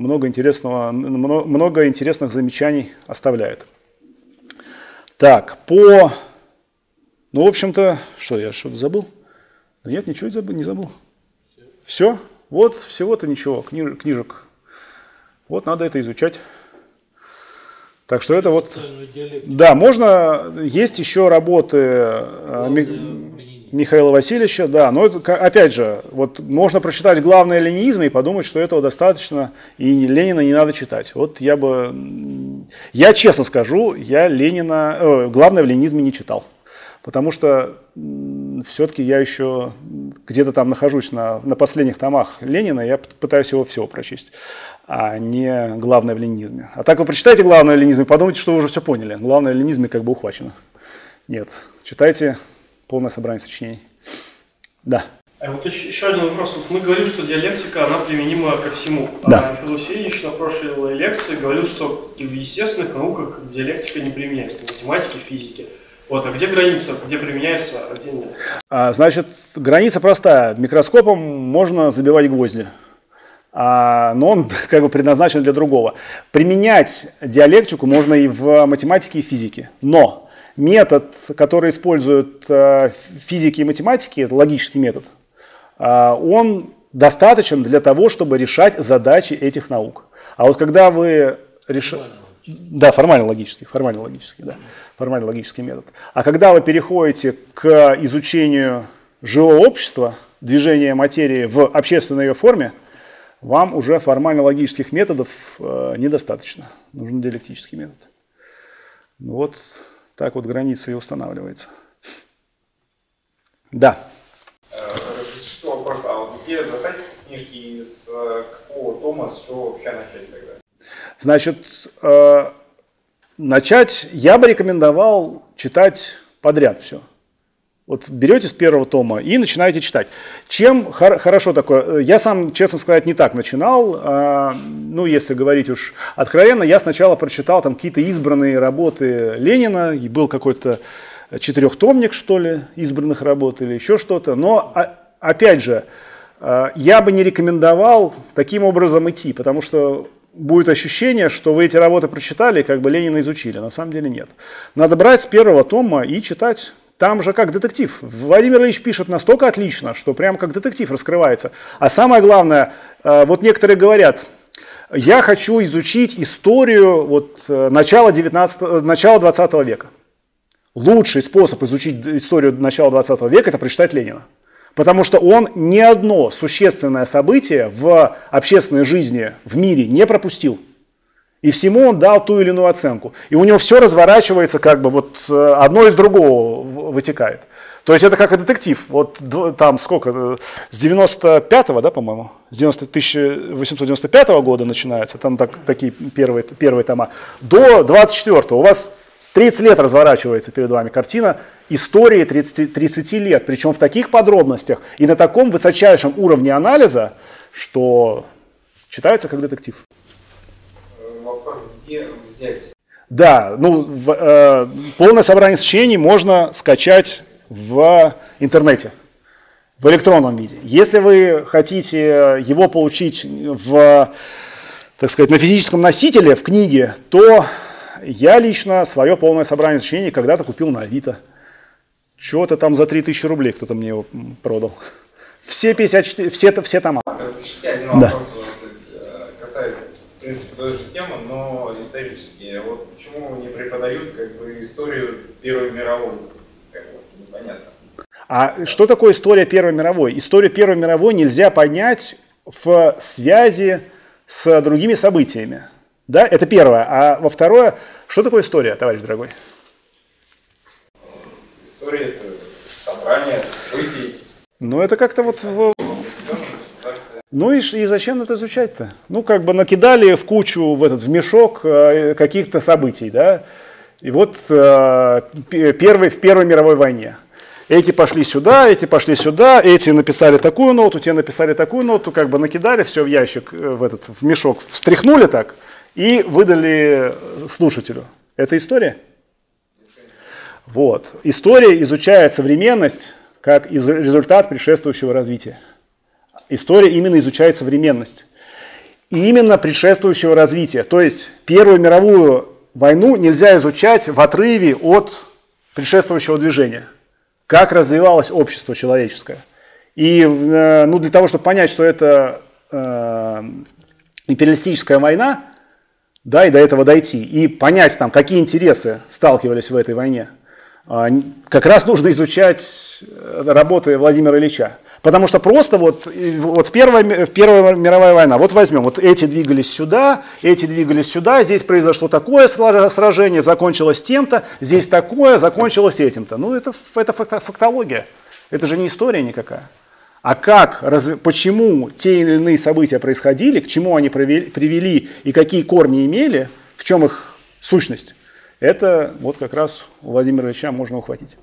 интересных замечаний оставляет. Так, ну, в общем-то, что, я что-то забыл? Да нет, ничего не забыл. Все? Вот, всего-то ничего, книжек. Вот, надо это изучать. Так что это вот... Да, можно... Есть еще работы Михаила Васильевича, да, но это, опять же, вот можно прочитать главное ленинизм и подумать, что этого достаточно, и Ленина не надо читать. Вот я честно скажу, я главное в ленинизме не читал. Потому что все-таки я еще где-то там нахожусь на последних томах Ленина, я пытаюсь его всего прочесть, а не главное в ленинизме. А так вы прочитайте главное в ленинизме и подумайте, что вы уже все поняли. Главное в ленинизме как бы ухвачено. Нет, читайте полное собрание сочинений. Да. А вот еще один вопрос. Мы говорим, что диалектика, она применима ко всему. Да. А Михаил Васильевич на прошлой лекции говорил, что в естественных науках диалектика не применяется, в математике, физике. Вот, а где граница, где применяется, а где нет? Значит, граница простая. Микроскопом можно забивать гвозди, но он как бы предназначен для другого. Применять диалектику можно и в математике и физике, но метод, который используют физики и математики, это логический метод, он достаточен для того, чтобы решать задачи этих наук. А вот когда вы решаете... Да, формально-логический, да, формально-логический метод. А когда вы переходите к изучению живого общества, движения материи в общественной ее форме, вам уже формально-логических методов недостаточно. Нужен диалектический метод. Вот так вот граница и устанавливается. Да. Разрешите вопрос, а вот где достать книжки из какого тома, с чего вообще начать тогда? Значит, начать я бы рекомендовал читать подряд все. Вот берете с первого тома и начинаете читать. Чем хорошо такое? Я сам, честно сказать, не так начинал. Ну, если говорить уж откровенно, я сначала прочитал там какие-то избранные работы Ленина, и был какой-то 4-томник, что ли, избранных работ или еще что-то. Но, опять же, я бы не рекомендовал таким образом идти, потому что будет ощущение, что вы эти работы прочитали, как бы Ленина изучили. На самом деле нет. Надо брать с первого тома и читать. Там же как детектив. Владимир Ильич пишет настолько отлично, что прям как детектив раскрывается. А самое главное, вот некоторые говорят, я хочу изучить историю вот, начала 20 века. Лучший способ изучить историю начала 20 века – это прочитать Ленина. Потому что он ни одно существенное событие в общественной жизни в мире не пропустил. И всему он дал ту или иную оценку. И у него все разворачивается, как бы вот одно из другого вытекает. То есть это как и детектив. Вот там сколько, с 95-го, да, по-моему, с 1895 года начинается, там такие первые тома, до 24-го. У вас 30 лет разворачивается перед вами картина истории 30 лет, причем в таких подробностях и на таком высочайшем уровне анализа, что читается как детектив. Вопрос, где взять? Да, ну, полное собрание сочинений можно скачать в интернете, в электронном виде. Если вы хотите его получить в, так сказать, на физическом носителе, в книге, то я лично свое полное собрание сочинений когда-то купил на Авито. Чего-то там за 3000 рублей кто-то мне его продал. Все 54, все тома. Разрешите один вопрос, то есть, касаясь, в принципе, той же темы, но исторические. Вот почему не преподают как бы историю Первой мировой? Как бы, непонятно. А что такое история Первой мировой? Историю Первой мировой нельзя понять в связи с другими событиями. Да, это первое. А во второе, что такое история, товарищ дорогой? История – это собрание событий. Ну, это как-то вот... Ну и зачем это изучать-то? Ну, как бы накидали в кучу, в мешок каких-то событий, да? И вот в Первой мировой войне. Эти пошли сюда, эти написали такую ноту, те написали такую ноту, как бы накидали все в ящик, в мешок, встряхнули так и выдали слушателю. Это история? Вот. История изучает современность как результат предшествующего развития. История именно изучает современность. И именно предшествующего развития. То есть Первую мировую войну нельзя изучать в отрыве от предшествующего движения. Как развивалось общество человеческое. И ну, для того, чтобы понять, что это империалистическая война, да, и до этого дойти, и понять, там, какие интересы сталкивались в этой войне, как раз нужно изучать работы Владимира Ильича. Потому что просто вот Первая мировая война, вот возьмем, вот эти двигались сюда, здесь произошло такое сражение, закончилось тем-то, здесь такое, закончилось этим-то. Ну, это фактология, это же не история никакая. А почему те или иные события происходили, к чему они привели и какие корни имели, в чем их сущность, это вот как раз у Владимира Ильича можно ухватить.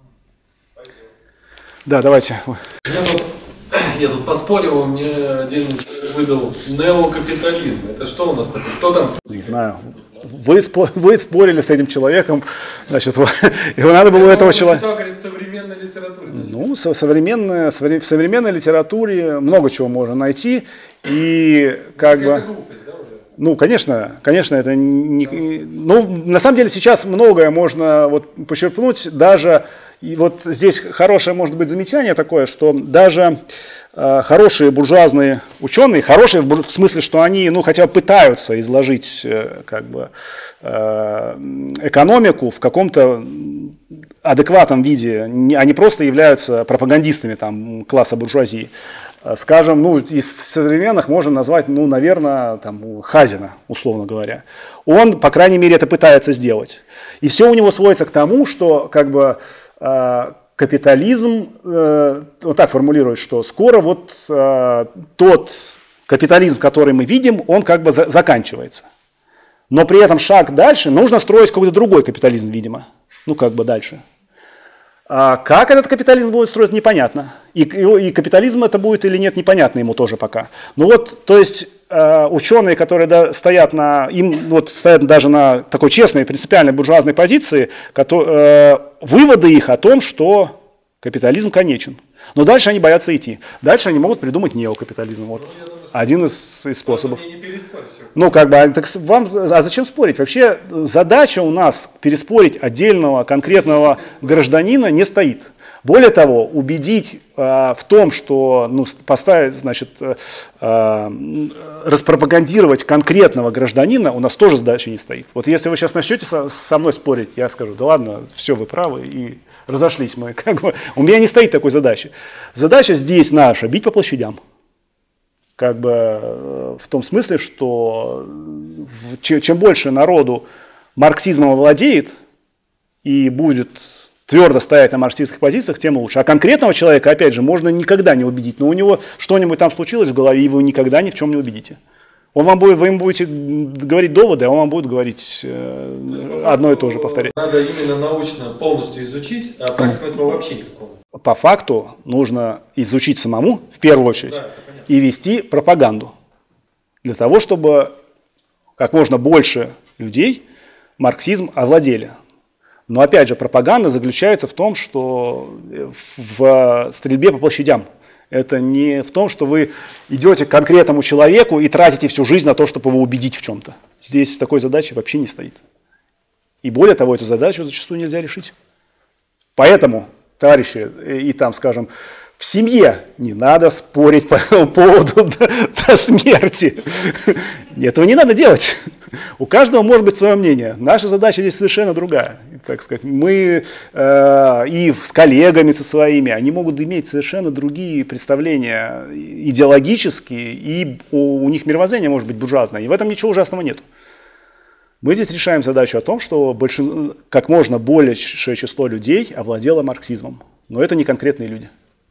Да, давайте. Я тут поспорил, он мне один выдал неокапитализм. Это что у нас такое? Кто там? Не знаю. Вы спорили с этим человеком, значит, его надо было у этого человека. Что говорит в современной литературе? Ну, в современной литературе много чего можно найти. И как бы... Это глупость, да, уже? Ну, конечно, это не... Ну, на самом деле сейчас многое можно вот почерпнуть, даже, и вот здесь хорошее может быть замечание такое, что даже хорошие буржуазные ученые, хорошие в смысле, что они, ну, хотя бы пытаются изложить как бы экономику в каком-то адекватном виде, они просто являются пропагандистами там класса буржуазии. Скажем, ну, из современных можно назвать, ну, наверное, там, Хазина, условно говоря. Он, по крайней мере, это пытается сделать. И все у него сводится к тому, что как бы капитализм, вот так формулирует, что скоро вот тот капитализм, который мы видим, он как бы заканчивается. Но при этом шаг дальше нужно строить какой-то другой капитализм, видимо. Ну, как бы дальше. А как этот капитализм будет строиться, непонятно. И капитализм это будет или нет, непонятно ему тоже пока. Ну вот, то есть ученые, которые стоят даже на такой честной, принципиальной буржуазной позиции, выводы их о том, что капитализм конечен. Но дальше они боятся идти. Дальше они могут придумать неокапитализм. Вот один из способов. Ну, как бы, а зачем спорить? Вообще задача у нас переспорить отдельного конкретного гражданина не стоит. Более того, убедить в том, что поставить, значит, распропагандировать конкретного гражданина у нас тоже задача не стоит. Вот если вы сейчас начнете со мной спорить, я скажу, да ладно, все, вы правы, и разошлись мы. Как бы, у меня не стоит такой задачи. Задача здесь наша – бить по площадям. Как бы в том смысле, что чем больше народу марксизмом овладеет и будет твердо стоять на марксистских позициях, тем лучше. А конкретного человека, опять же, можно никогда не убедить. Но у него что-нибудь там случилось в голове, и вы никогда ни в чем не убедите. Вы ему будете говорить доводы, а он вам будет говорить одно и то же, повторять. Надо именно научно полностью изучить, а так смысла вообще никакого. По факту нужно изучить самому, в первую очередь, да, и вести пропаганду. Для того, чтобы как можно больше людей марксизм овладели. Но опять же, пропаганда заключается в том, что в стрельбе по площадям. Это не в том, что вы идете к конкретному человеку и тратите всю жизнь на то, чтобы его убедить в чем-то. Здесь такой задачи вообще не стоит. И более того, эту задачу зачастую нельзя решить. Поэтому, товарищи, и там, скажем, в семье не надо спорить по этому поводу до смерти. Этого не надо делать. У каждого может быть свое мнение. Наша задача здесь совершенно другая. Так сказать, мы и с коллегами со своими, они могут иметь совершенно другие представления идеологические, и у них мировоззрение может быть буржуазное. И в этом ничего ужасного нет. Мы здесь решаем задачу о том, что как можно большее число людей овладело марксизмом. Но это не конкретные люди.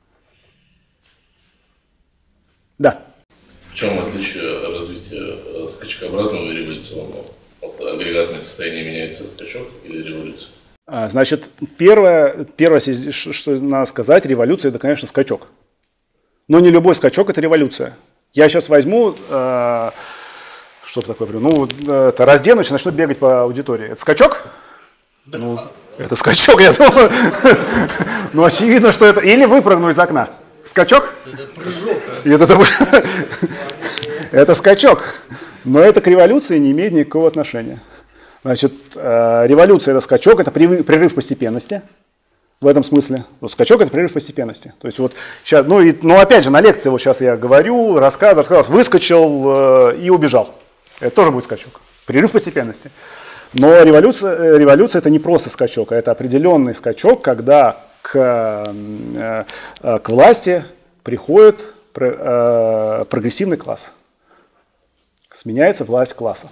Да. В чем отличие развития скачкообразного и революционного? Вот агрегатное состояние меняется, скачок или революция? Значит, первое, что надо сказать, революция – это, конечно, скачок. Но не любой скачок – это революция. Я сейчас возьму, что такое, разденусь и начну бегать по аудитории. Это скачок? Да. Ну, это скачок, я думаю. Ну, очевидно, что это… Или выпрыгну из окна. Скачок? Это прыжок. Это скачок. Но это к революции не имеет никакого отношения. Значит, революция – это скачок, это прерыв постепенности. В этом смысле. Скачок – это прерыв постепенности. То есть вот сейчас, но опять же, на лекции вот сейчас я говорю, рассказывал, выскочил и убежал. Это тоже будет скачок. Прерыв постепенности. Но революция – это не просто скачок, а это определенный скачок, когда к власти приходит прогрессивный класс. Сменяется власть класса.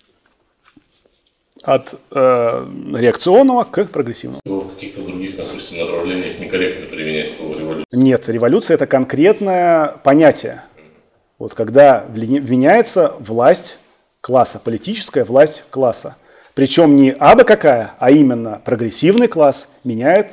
От реакционного к прогрессивному. В каких-то других, допустим, направлениях некорректно применять слово революция? Нет, революция – это конкретное понятие. Вот когда вменяется власть класса, политическая власть класса. Причем не абы какая, а именно прогрессивный класс меняет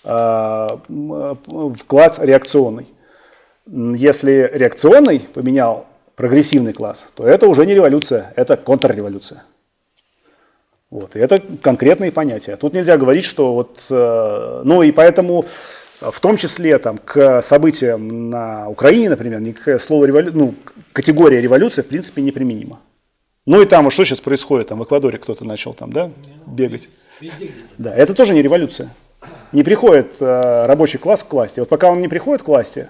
в класс реакционный. Если реакционный поменял прогрессивный класс, то это уже не революция, это контрреволюция. Вот, и это конкретные понятия. Тут нельзя говорить, что вот, и поэтому в том числе там, к событиям на Украине, например, никакое слово категория революция в принципе неприменима. Ну и там, вот что сейчас происходит, там в Эквадоре кто-то начал там, да, бегать. Везде. Да, это тоже не революция. Не приходит рабочий класс к власти. Вот пока он не приходит к власти,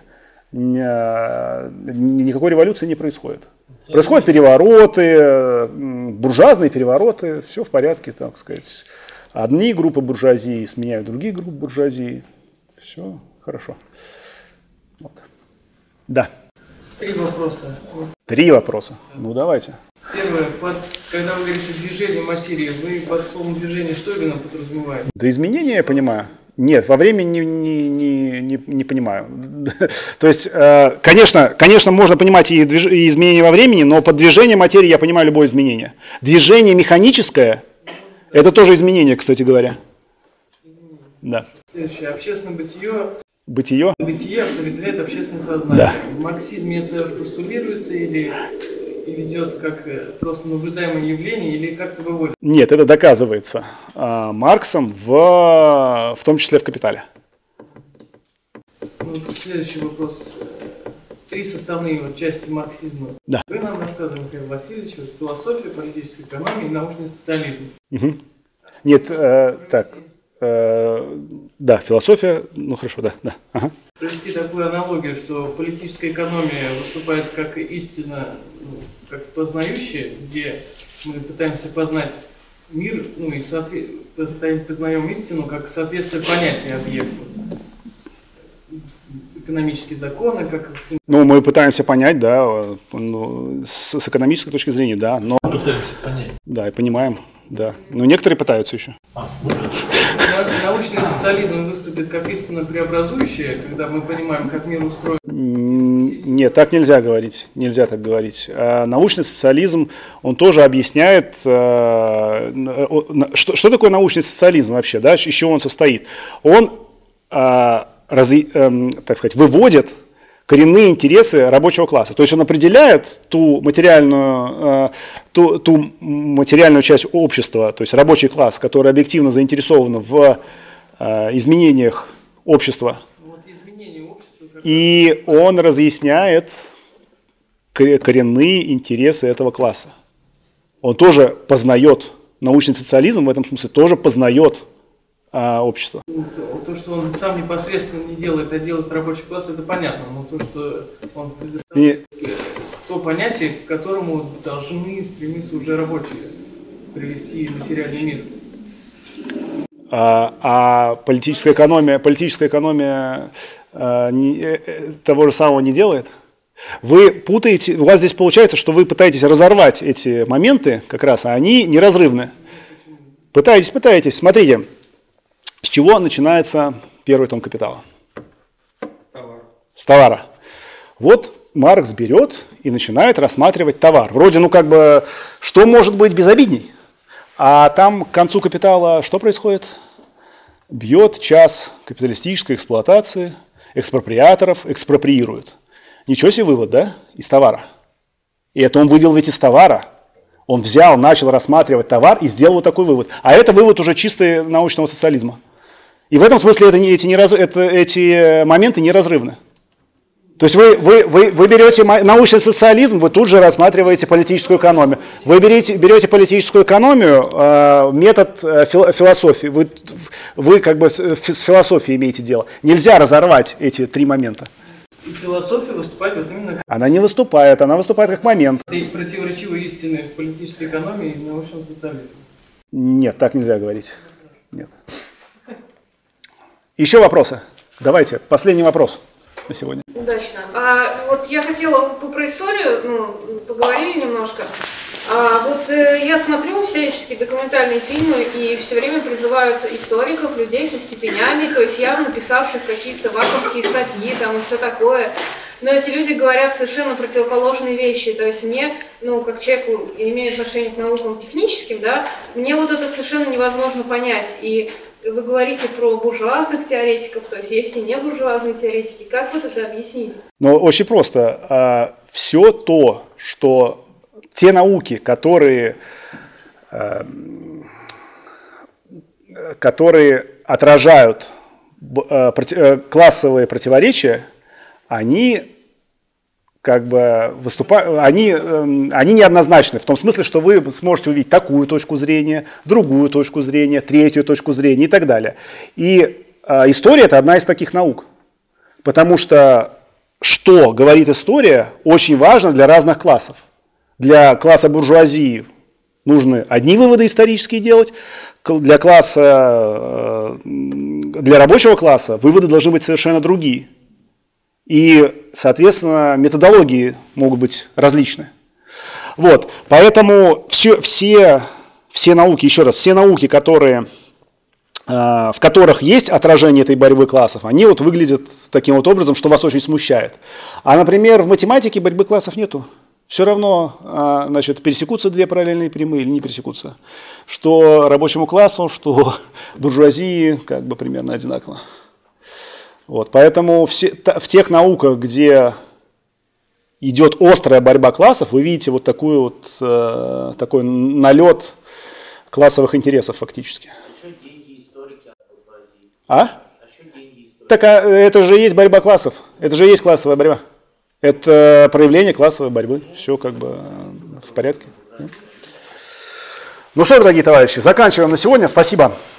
никакой революции не происходит. Происходят перевороты, буржуазные перевороты, все в порядке, так сказать. Одни группы буржуазии сменяют другие группы буржуазии. Все хорошо. Вот. Да. 3 вопроса. 3 вопроса. Ну, давайте. Первое. Когда вы говорите движение материи, вы под словом движение что именно подразумеваете? Да изменения, я понимаю. Нет, во времени не понимаю. То есть, конечно, можно понимать и изменения во времени, но под движением материи я понимаю любое изменение. Движение механическое – это тоже изменение, кстати говоря. Да. Следующее. Общественное бытие. Бытие? Бытие определяет общественное сознание. Да. В марксизме это постулируется или идет как просто наблюдаемое явление, или как-то выводится? Нет, это доказывается Марксом, в том числе в «Капитале». Ну, следующий вопрос. 3 составные части марксизма. Да. Вы нам рассказывали, Михаил Васильевич, философия, политическая экономия и научный социализм. Угу. Нет, так. Да, философия, ну хорошо, да. Ага. Провести такую аналогию, что политическая экономия выступает как истина, как познающая, где мы пытаемся познать мир, ну и познаем истину как соответствие понятия объекту. Экономические законы, как... Ну, мы пытаемся понять, да, с экономической точки зрения, да, но... Пытаемся понять. Да, и понимаем, да. Но некоторые пытаются еще. Научный социализм выступит как истинно преобразующее, когда мы понимаем, как мир устроен. Нет, так нельзя говорить, нельзя так говорить. Научный социализм, он тоже объясняет, что такое научный социализм вообще, да, из чего он состоит. Он, так сказать, выводит коренные интересы рабочего класса. То есть он определяет ту материальную часть общества, то есть рабочий класс, который объективно заинтересован в изменениях общества. И он разъясняет коренные интересы этого класса. Он тоже познает, научный социализм в этом смысле тоже познает общество. То, что он сам непосредственно не делает, а делает рабочий класс, это понятно. Но то, что он предоставляет то понятие, к которому должны стремиться уже рабочие, привести материальный мир. А политическая экономия того же самого не делает? Вы путаете, у вас здесь получается, что вы пытаетесь разорвать эти моменты как раз, а они неразрывны. Пытаетесь. Смотрите, с чего начинается первый том «Капитала»? С товара. Вот Маркс берет и начинает рассматривать товар. Вроде, что может быть безобидней? А там к концу «Капитала» что происходит? Бьет час капиталистической эксплуатации, экспроприаторов экспроприируют. Ничего себе вывод, да, из товара. И это он вывел ведь из товара. Он взял, начал рассматривать товар и сделал вот такой вывод. А это вывод уже чисто научного социализма. И в этом смысле эти моменты неразрывны. То есть вы берете научный социализм, вы тут же рассматриваете политическую экономию. Вы берете политическую экономию, метод философии. Вы как бы с философией имеете дело. Нельзя разорвать эти 3 момента. И философия выступает вот именно как... Она не выступает, она выступает как момент. Противоречивые истины в политической экономии и научном социализме. Нет, так нельзя говорить. Нет. Еще вопросы? Давайте, последний вопрос на сегодня. Удачно. Вот я хотела про историю, поговорили немножко. Я смотрю всяческие документальные фильмы и все время призывают историков, людей со степенями, то есть явно писавших какие-то ваковские статьи там и все такое. Но эти люди говорят совершенно противоположные вещи. То есть мне, как человеку, имея отношение к наукам техническим, да, мне вот это совершенно невозможно понять. И вы говорите про буржуазных теоретиков, то есть есть и не буржуазные теоретики. Как вот это объяснить? Очень просто. Все то, что те науки, которые отражают классовые противоречия, они как бы они неоднозначны, в том смысле, что вы сможете увидеть такую точку зрения, другую точку зрения, третью точку зрения и так далее. И история – это одна из таких наук, потому что говорит история, очень важно для разных классов. Для класса буржуазии нужны одни выводы исторические делать, для рабочего класса выводы должны быть совершенно другие. И, соответственно, методологии могут быть различны. Вот, поэтому все науки, еще раз, все науки, в которых есть отражение этой борьбы классов, они вот выглядят таким вот образом, что вас очень смущает. А, например, в математике борьбы классов нету. Все равно, значит, пересекутся две параллельные прямые или не пересекутся. Что рабочему классу, что буржуазии как бы примерно одинаково. Вот, поэтому в тех науках, где идет острая борьба классов, вы видите вот такой налет классовых интересов фактически. Так это же есть борьба классов, это же есть классовая борьба. Это проявление классовой борьбы. Все как бы в порядке. Ну что, дорогие товарищи, заканчиваем на сегодня. Спасибо.